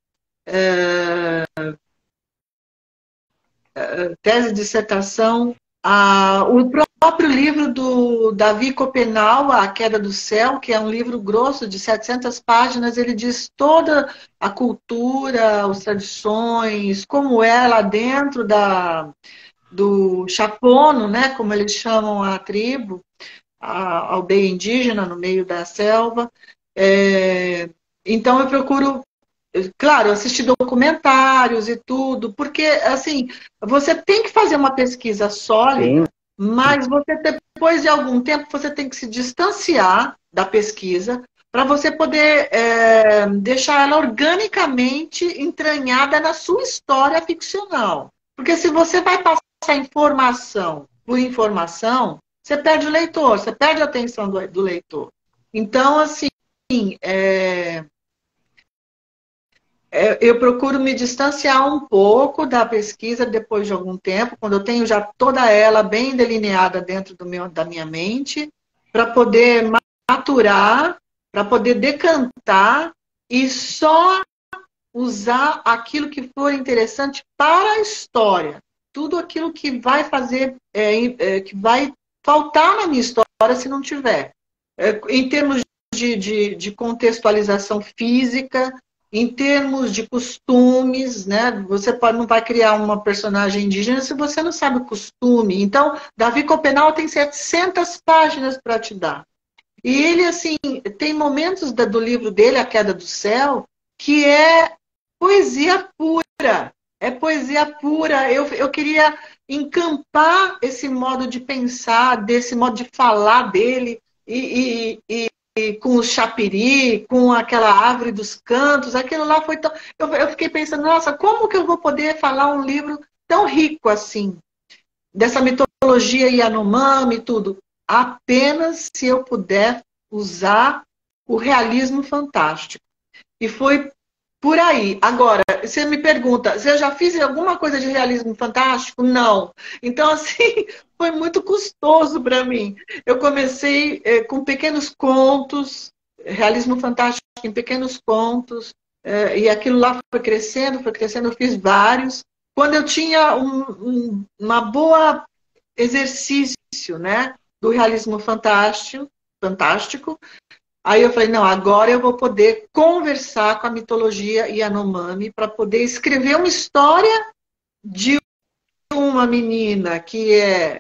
o próprio livro do Davi Copenau, A Queda do Céu, que é um livro grosso de 700 páginas, ele diz toda a cultura, as tradições, como é lá dentro do Chapono, né, como eles chamam a tribo, a aldeia indígena no meio da selva. Então eu procuro, claro, assistir documentários e tudo, porque, assim, você tem que fazer uma pesquisa Sim, sólida, mas você, depois de algum tempo, você tem que se distanciar da pesquisa para você poder deixar ela organicamente entranhada na sua história ficcional. Porque se você vai passar informação por informação, você perde o leitor, você perde a atenção do leitor. Então, assim, é, eu procuro me distanciar um pouco da pesquisa depois de algum tempo, quando eu tenho já toda ela bem delineada dentro da minha mente, para poder maturar, para poder decantar e só usar aquilo que for interessante para a história. Tudo aquilo que vai fazer, que vai faltar na minha história se não tiver. Em termos de contextualização física, em termos de costumes, né? Você não vai criar uma personagem indígena se você não sabe o costume. Então, Davi Copenau tem 700 páginas para te dar. E ele, assim, tem momentos do livro dele, A Queda do Céu, que é poesia pura. É poesia pura. Eu queria encampar esse modo de pensar, desse modo de falar dele, e com o chapiri, com aquela árvore dos cantos, aquilo lá foi tão. Eu fiquei pensando, nossa, como que eu vou poder falar um livro tão rico assim? Dessa mitologia Yanomami e tudo, apenas se eu puder usar o realismo fantástico. E foi por aí. Agora, você me pergunta, se eu já fiz alguma coisa de realismo fantástico? Não. Então, assim, foi muito custoso para mim. Eu comecei com pequenos contos, realismo fantástico em pequenos contos, e aquilo lá foi crescendo, eu fiz vários. Quando eu tinha uma boa exercício, né, do realismo fantástico, aí eu falei, não, agora eu vou poder conversar com a mitologia Yanomami para poder escrever uma história de uma menina que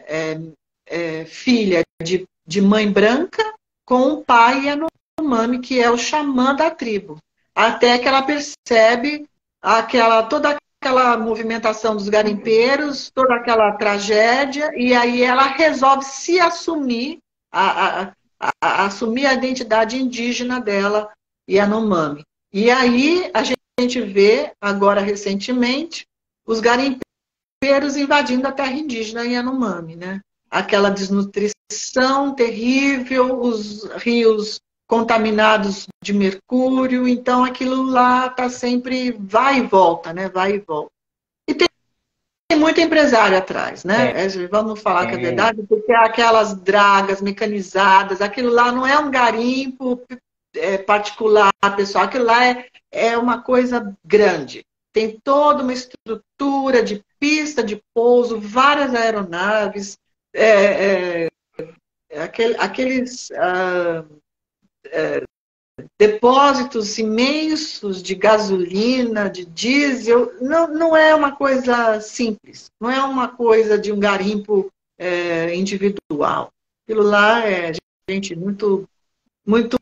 é filha de mãe branca com um pai Yanomami, que é o xamã da tribo. Até que ela percebe toda aquela movimentação dos garimpeiros, toda aquela tragédia, e aí ela resolve se assumir, assumir a identidade indígena dela, Yanomami. E aí a gente vê, agora recentemente, os garimpeiros invadindo a terra indígena Yanomami, né? Aquela desnutrição terrível, os rios contaminados de mercúrio, então aquilo lá está sempre vai e volta, né? Vai e volta. E tem muito empresário atrás, né? Vamos falar que é verdade, porque aquelas dragas mecanizadas, aquilo lá não é um garimpo particular, pessoal, aquilo lá é uma coisa grande. Tem toda uma estrutura de pista de pouso, várias aeronaves, aqueles depósitos imensos de gasolina, de diesel, não é uma coisa simples, não é uma coisa de um garimpo individual. Aquilo lá é, gente, muito, muito,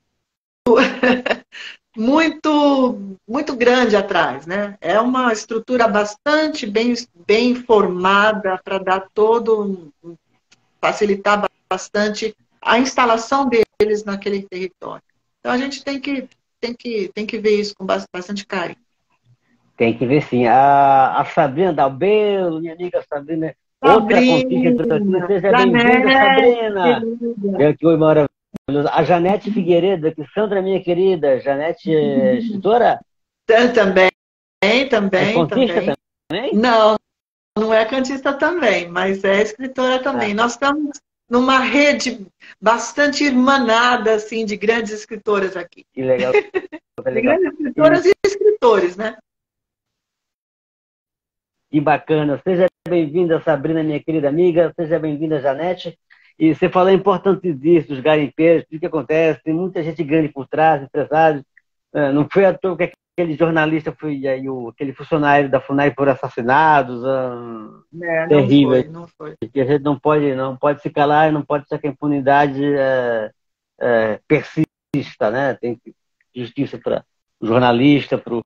muito grande atrás, né? É uma estrutura bastante bem formada para dar facilitar bastante a instalação deles naquele território. Então a gente tem que ver isso com bastante carinho. Tem que ver sim. A Sabrina Dalbelo, minha amiga Sabrina, outra conquista. Seja bem-vinda, Sabrina. Que oi, maravilhoso. A Janete Figueiredo, que Sandra, minha querida. Janete é escritora? Também. É cantista também? Não é cantista também, mas é escritora também. Nós estamos numa rede bastante irmanada, assim, de grandes escritoras aqui. Que legal. De grandes escritoras e escritores, né? Que bacana. Seja bem-vinda, Sabrina, minha querida amiga. Seja bem-vinda, Janete. E você falou a importância disso, dos garimpeiros, tudo que acontece. Tem muita gente grande por trás, empresários. Não foi à toa que aquele jornalista aquele funcionário da FUNAI foram assassinados. Terrível. Não foi. Que a gente não pode se calar e não pode ser que a impunidade persista, né? Tem justiça para o jornalista, para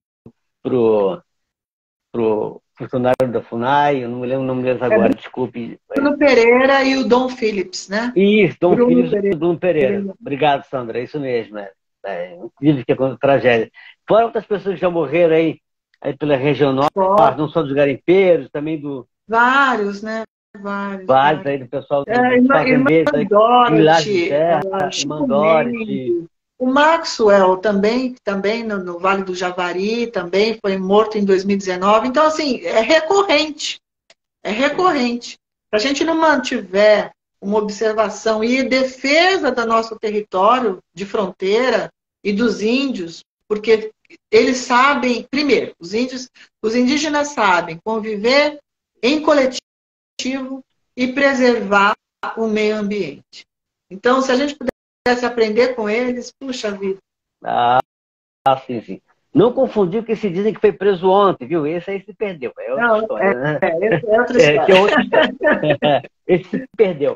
o funcionário da FUNAI, eu não me lembro o nome deles agora, desculpe. Bruno Pereira e o Dom Phillips, né? Isso, Dom Phillips e Bruno Pereira. Obrigado, Sandra, é isso mesmo. É incrível que é tragédia. Fora outras pessoas que já morreram aí pela região norte, não só dos garimpeiros, também do... Vários, né? Vários aí do pessoal dos fazendeiros, Village de Terra, Irmã Dorothy, O Maxwell também no Vale do Javari, também foi morto em 2019. Então, assim, é recorrente. É recorrente. Se a gente não mantiver uma observação e defesa do nosso território de fronteira e dos índios, porque eles sabem, primeiro, os indígenas sabem conviver em coletivo e preservar o meio ambiente. Então, se a gente pudesse aprender com eles, puxa vida. Ah, sim, sim. Não confundir com esse dizem que foi preso ontem, viu? Esse aí se perdeu. É outra história, né? Esse é outra história. Que é outra história. Esse se perdeu.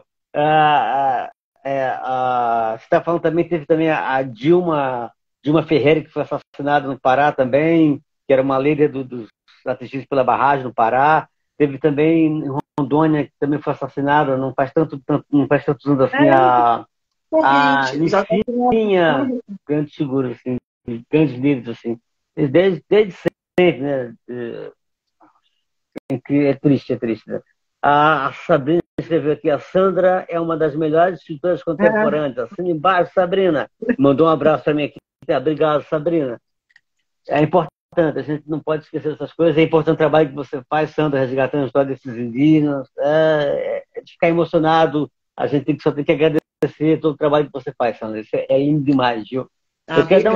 Você está falando também, teve também a Dilma Ferreira, que foi assassinada no Pará também, que era uma líder dos atingidos pela barragem no Pará. Teve também em Rondônia, que também foi assassinada, não faz tantos anos assim, a Nicinha, grandes figuras, assim, grandes líderes, assim. Desde sempre, né? É triste, é triste. Né? A Sabrina escreveu aqui, a Sandra é uma das melhores escritoras contemporâneas. Assina embaixo, Sabrina. Mandou um abraço para mim aqui. Obrigado, Sabrina. É importante, a gente não pode esquecer dessas coisas. É importante o trabalho que você faz, Sandra, resgatando a história desses indígenas. É de ficar emocionado. A gente só tem que agradecer todo o trabalho que você faz, Sandra. Isso é lindo demais, viu? Eu quero dar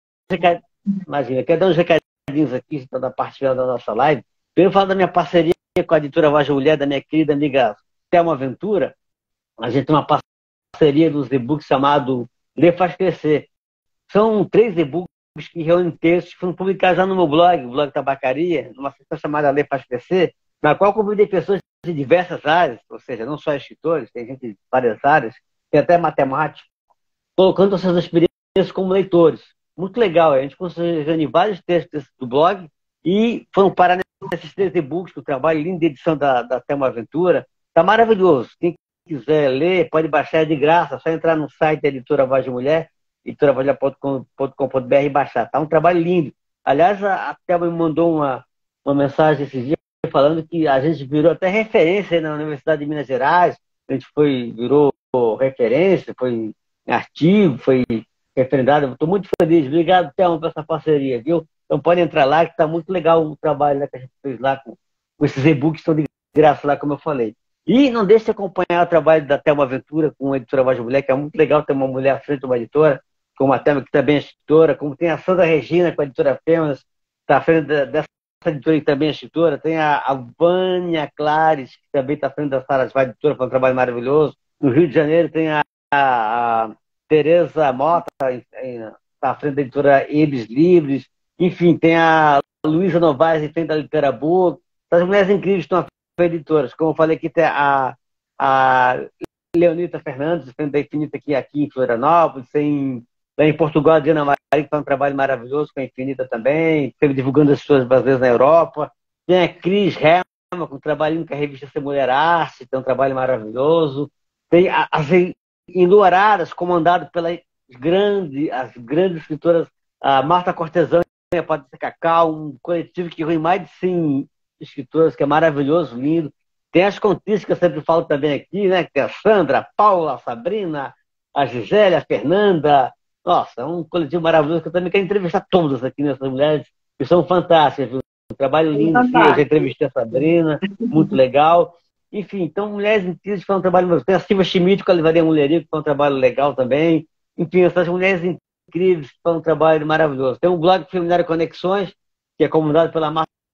uns recadinhos aqui da parte final da nossa live. Primeiro, falar da minha parceria com a editora Voz da Mulher, da minha querida amiga Thelma Ventura. A gente tem uma parceria dos e-books chamado Lê Faz Crescer. São 3 e-books que reúnem textos que foram publicados já no meu blog, o blog Tabacaria, numa sessão chamada Lê Faz Crescer, na qual convidei pessoas de diversas áreas, ou seja, não só escritores, tem gente de várias áreas, tem até matemáticos, colocando suas experiências como leitores. Muito legal, a gente conseguiu reunir vários textos do blog e foram parar nesses 3 e-books, o trabalho lindo de edição da Thelma Ventura. Está maravilhoso. Quem quiser ler, pode baixar de graça, é só entrar no site da editora Voz de Mulher, editoravozdemulher.com.br e baixar. Está um trabalho lindo. Aliás, a Thelma me mandou uma mensagem esses dias falando que a gente virou até referência na Universidade de Minas Gerais, a gente virou referência, foi artigo, foi referendado. Estou muito feliz. Obrigado, Thelma, por essa parceria, viu? Então pode entrar lá, que está muito legal o trabalho, né, que a gente fez lá com esses e-books que estão de graça lá, como eu falei. E não deixe de acompanhar o trabalho da Thelma Ventura com a editora Voz da Mulher, que é muito legal ter uma mulher à frente de uma editora, como a Thelma, que também é escritora, como tem a Sandra Regina com a editora Fêmeas, está à frente dessa editora que também é escritora, tem a Vânia Clares, que também está à frente da Sara Vai Editora, faz um trabalho maravilhoso. No Rio de Janeiro tem a Tereza Mota, está à frente da editora Ibis Livres. Enfim, tem a Luísa Novaes, em frente da Litera Boa. Essas mulheres incríveis estão à frente de editoras. Como eu falei aqui, tem a Leonita Fernandes, em frente da Infinita, aqui em Florianópolis. Tem lá em Portugal a Diana Maria, que faz um trabalho maravilhoso com a Infinita também. Esteve divulgando as suas brasileiras na Europa. Tem a Cris Helma, com um trabalho com a revista Ser Mulher Arte, tem um trabalho maravilhoso. Tem as Enluaradas, comandado pelas as grandes escritoras, a Marta Cortesão, a Patrícia Cacau, um coletivo que reúne mais de 100 escritoras, que é maravilhoso, lindo. Tem as contistas que eu sempre falo também aqui, né? Que tem a Sandra, a Paula, a Sabrina, a Gisele, a Fernanda. Nossa, é um coletivo maravilhoso que eu também quero entrevistar todas aqui nessas mulheres, que são fantásticas, viu? Um trabalho lindo, sim. Eu já entrevistei a Sabrina, muito legal. Enfim, então, mulheres incríveis que fazem um trabalho maravilhoso. Tem a Silvia Schmidt com a Livraria Mulheria, que faz um trabalho legal também. Enfim, essas mulheres incríveis que fazem um trabalho maravilhoso. Tem um blog Feminário Conexões, que é comandado pela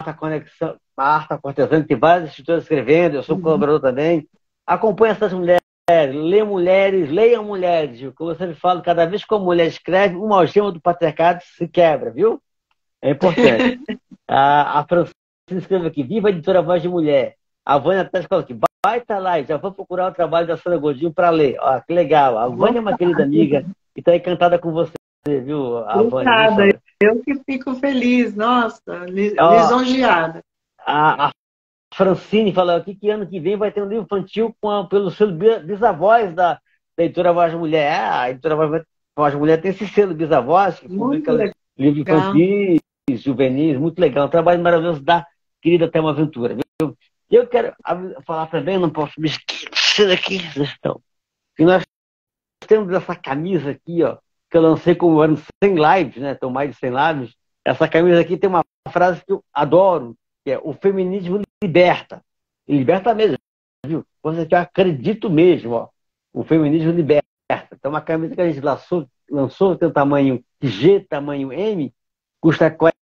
Marta Cortesano, que tem várias escritoras escrevendo, eu sou colaborador também. Acompanhe essas mulheres, leiam mulheres, viu? Como eu sempre falo, cada vez que uma mulher escreve, uma algema do patriarcado se quebra, viu? É importante. A Francine escreve aqui, viva a editora Voz de Mulher. A Vânia até falou aqui, vai estar lá, já vou procurar o trabalho da Sandra Godinho para ler. Ó, que legal. A Vânia é uma querida amiga e está encantada com você, viu, a Vânia? Eu que fico feliz, nossa, lisonjeada. A Francine falou aqui que ano que vem vai ter um livro infantil pelo selo Bisavós da editora Voz da Mulher. A editora Voz da Mulher tem esse selo Bisavós, que publica livros infantis, juvenis, muito legal. Um trabalho maravilhoso da querida Thelma Ventura, viu? Eu quero falar também, não posso me esquecer aqui, e nós temos essa camisa aqui, ó, que eu lancei com eram 100 lives, né? Estão mais de 100 lives. Essa camisa aqui tem uma frase que eu adoro, que é: o feminismo liberta. E liberta mesmo, viu? Coisa que eu acredito mesmo, ó. O feminismo liberta. Então, uma camisa que a gente lançou tem o tamanho G, tamanho M, custa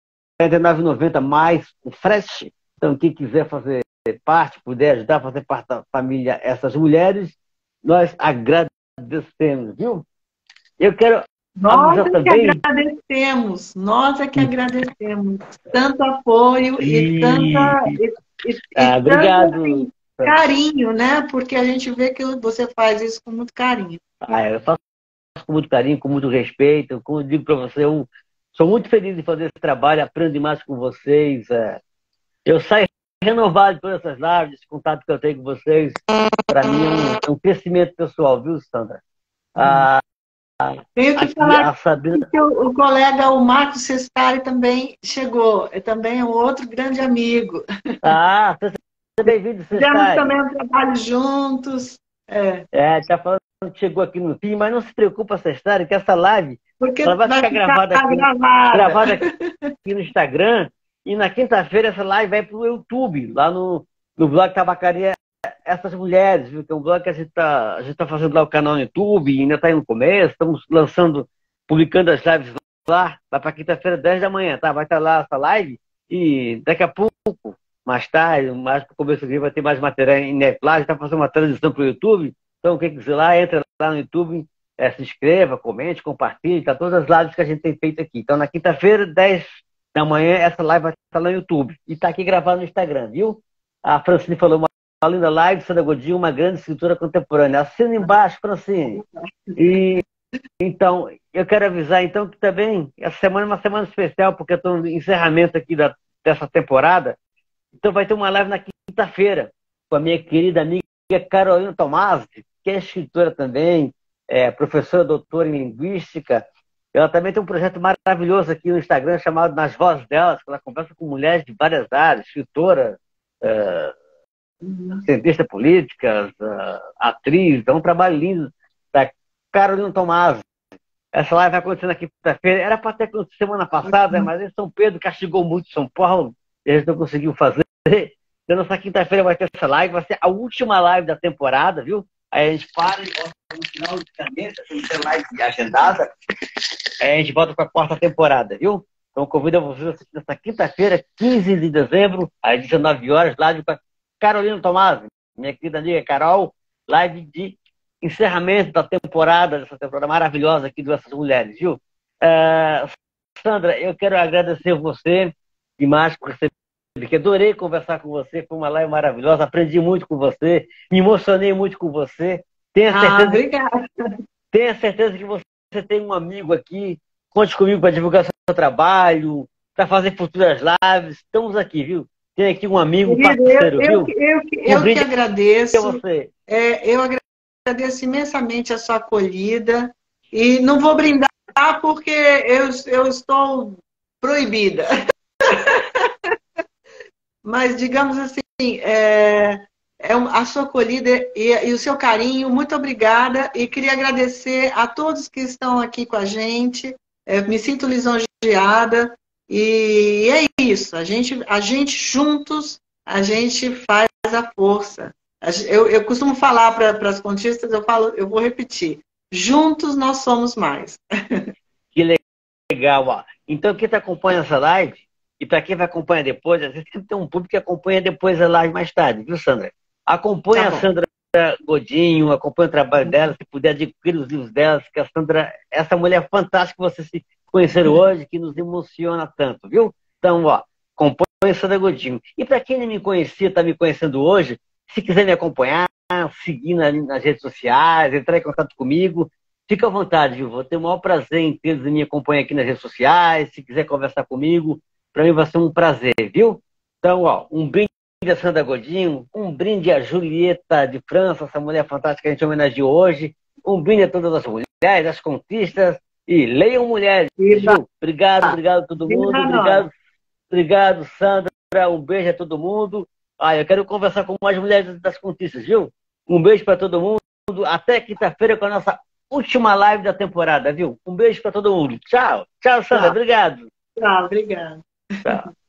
R$49,90 mais o frete. Então, quem quiser fazer parte, puder ajudar a fazer parte da família essas mulheres, nós agradecemos, viu? Eu quero Nós avisar é que também. agradecemos, nós é que agradecemos tanto apoio e tanta tanto Obrigado. assim, carinho, né? Porque a gente vê que você faz isso com muito carinho. Eu faço com muito carinho, com muito respeito. Como eu digo para você, eu sou muito feliz de fazer esse trabalho, aprendo demais com vocês. Eu saio renovado por essas lives, esse contato que eu tenho com vocês. Para mim é um crescimento pessoal, viu, Sandra? Tenho que Aqui, falar a Sabrina. que o colega, o Marcos Sestari, também chegou. É também um outro grande amigo. Seja bem-vindo, Fizemos Sestari. também um trabalho juntos. Tá falando que chegou aqui no fim, mas não se preocupa, Sestari, que essa live Porque ela vai vai ficar ficar gravada gravada. aqui no Instagram, e na quinta-feira essa live vai para o YouTube, lá no blog Tabacaria Essas Mulheres, viu? Que é um blog que a gente tá fazendo lá o canal no YouTube, ainda está aí no começo, estamos publicando as lives lá, vai para quinta-feira, 10 da manhã, tá? Vai estar lá essa live, e daqui a pouco, mais tarde, mais para o começo do dia, vai ter mais matéria em lá, a gente está fazendo uma transição para o YouTube, então quem quiser lá, entra lá no YouTube, se inscreva, comente, compartilhe, tá todas as lives que a gente tem feito aqui. Então, na quinta-feira, 10 da manhã, essa live vai estar lá no YouTube. E tá aqui gravado no Instagram, viu? A Francine falou: uma linda live, Sandra Godinho, uma grande escritora contemporânea. Assina embaixo, Francine. E, então, eu quero avisar, então, que também, essa semana é uma semana especial, porque eu estou no encerramento aqui dessa temporada. Então, vai ter uma live na quinta-feira, com a minha querida amiga Carolina Tomasi, que é escritora também, professora doutora em linguística. Ela também tem um projeto maravilhoso aqui no Instagram chamado Nas Vozes Delas, que ela conversa com mulheres de várias áreas, escritora, cientista política, atriz. É um trabalho lindo da Carolina Tomasi. Essa live vai acontecer na quinta-feira. Era para ter acontecido semana passada, mas em São Pedro castigou muito São Paulo e a gente não conseguiu fazer. Então, nessa quinta-feira vai ter essa live, vai ser a última live da temporada, viu? Aí a gente para e volta no final de cadência, tem que ter live agendada. Aí a gente volta para a quarta temporada, viu? Então convido vocês a assistir nessa quinta-feira, 15 de dezembro, às 19 horas, live com a Carolina Tomasi, minha querida amiga Carol, live de encerramento da temporada, dessa temporada maravilhosa aqui dessas mulheres, viu? Sandra, eu quero agradecer você demais por receber, que adorei conversar com você, foi uma live maravilhosa, aprendi muito com você, me emocionei muito com você. Obrigada. Tenha certeza que você tem um amigo aqui, conte comigo para divulgar seu trabalho, para fazer futuras lives, estamos aqui, viu? Tem aqui um amigo, um parceiro, viu? Eu que agradeço. Você. Eu agradeço imensamente a sua acolhida e não vou brindar porque eu estou proibida. Mas, digamos assim, a sua acolhida e o seu carinho, muito obrigada. E queria agradecer a todos que estão aqui com a gente. Me sinto lisonjeada. E é isso. A gente juntos, a gente faz a força. Eu costumo falar para as contistas, eu vou repetir. Juntos nós somos mais. Que legal, ó. Então, quem acompanha essa live, e para quem vai acompanhar depois, às vezes sempre tem um público que acompanha depois a live mais tarde, viu, Sandra? Acompanha a Sandra Godinho, acompanha o trabalho dela, se puder adquirir os livros dela, que a Sandra, essa mulher fantástica que vocês se conheceram hoje, que nos emociona tanto, viu? Então, ó, acompanha a Sandra Godinho. E para quem não me conhecia, está me conhecendo hoje, se quiser me acompanhar, seguir nas redes sociais, entrar em contato comigo, fica à vontade, viu? Vou ter o maior prazer em ter me acompanhar aqui nas redes sociais, se quiser conversar comigo, para mim vai ser um prazer, viu? Então, ó, um brinde a Sandra Godinho, um brinde a Julieta de França, essa mulher fantástica que a gente homenageou hoje, um brinde a todas as mulheres, as conquistas, e leiam mulheres, viu? Obrigado a todo mundo, obrigado, Sandra, um beijo a todo mundo. Eu quero conversar com mais mulheres das conquistas, viu? Um beijo para todo mundo, até quinta-feira com a nossa última live da temporada, viu? Um beijo para todo mundo. Tchau. Tchau, Sandra. Tchau. Obrigado. Tchau, obrigada. Tchau.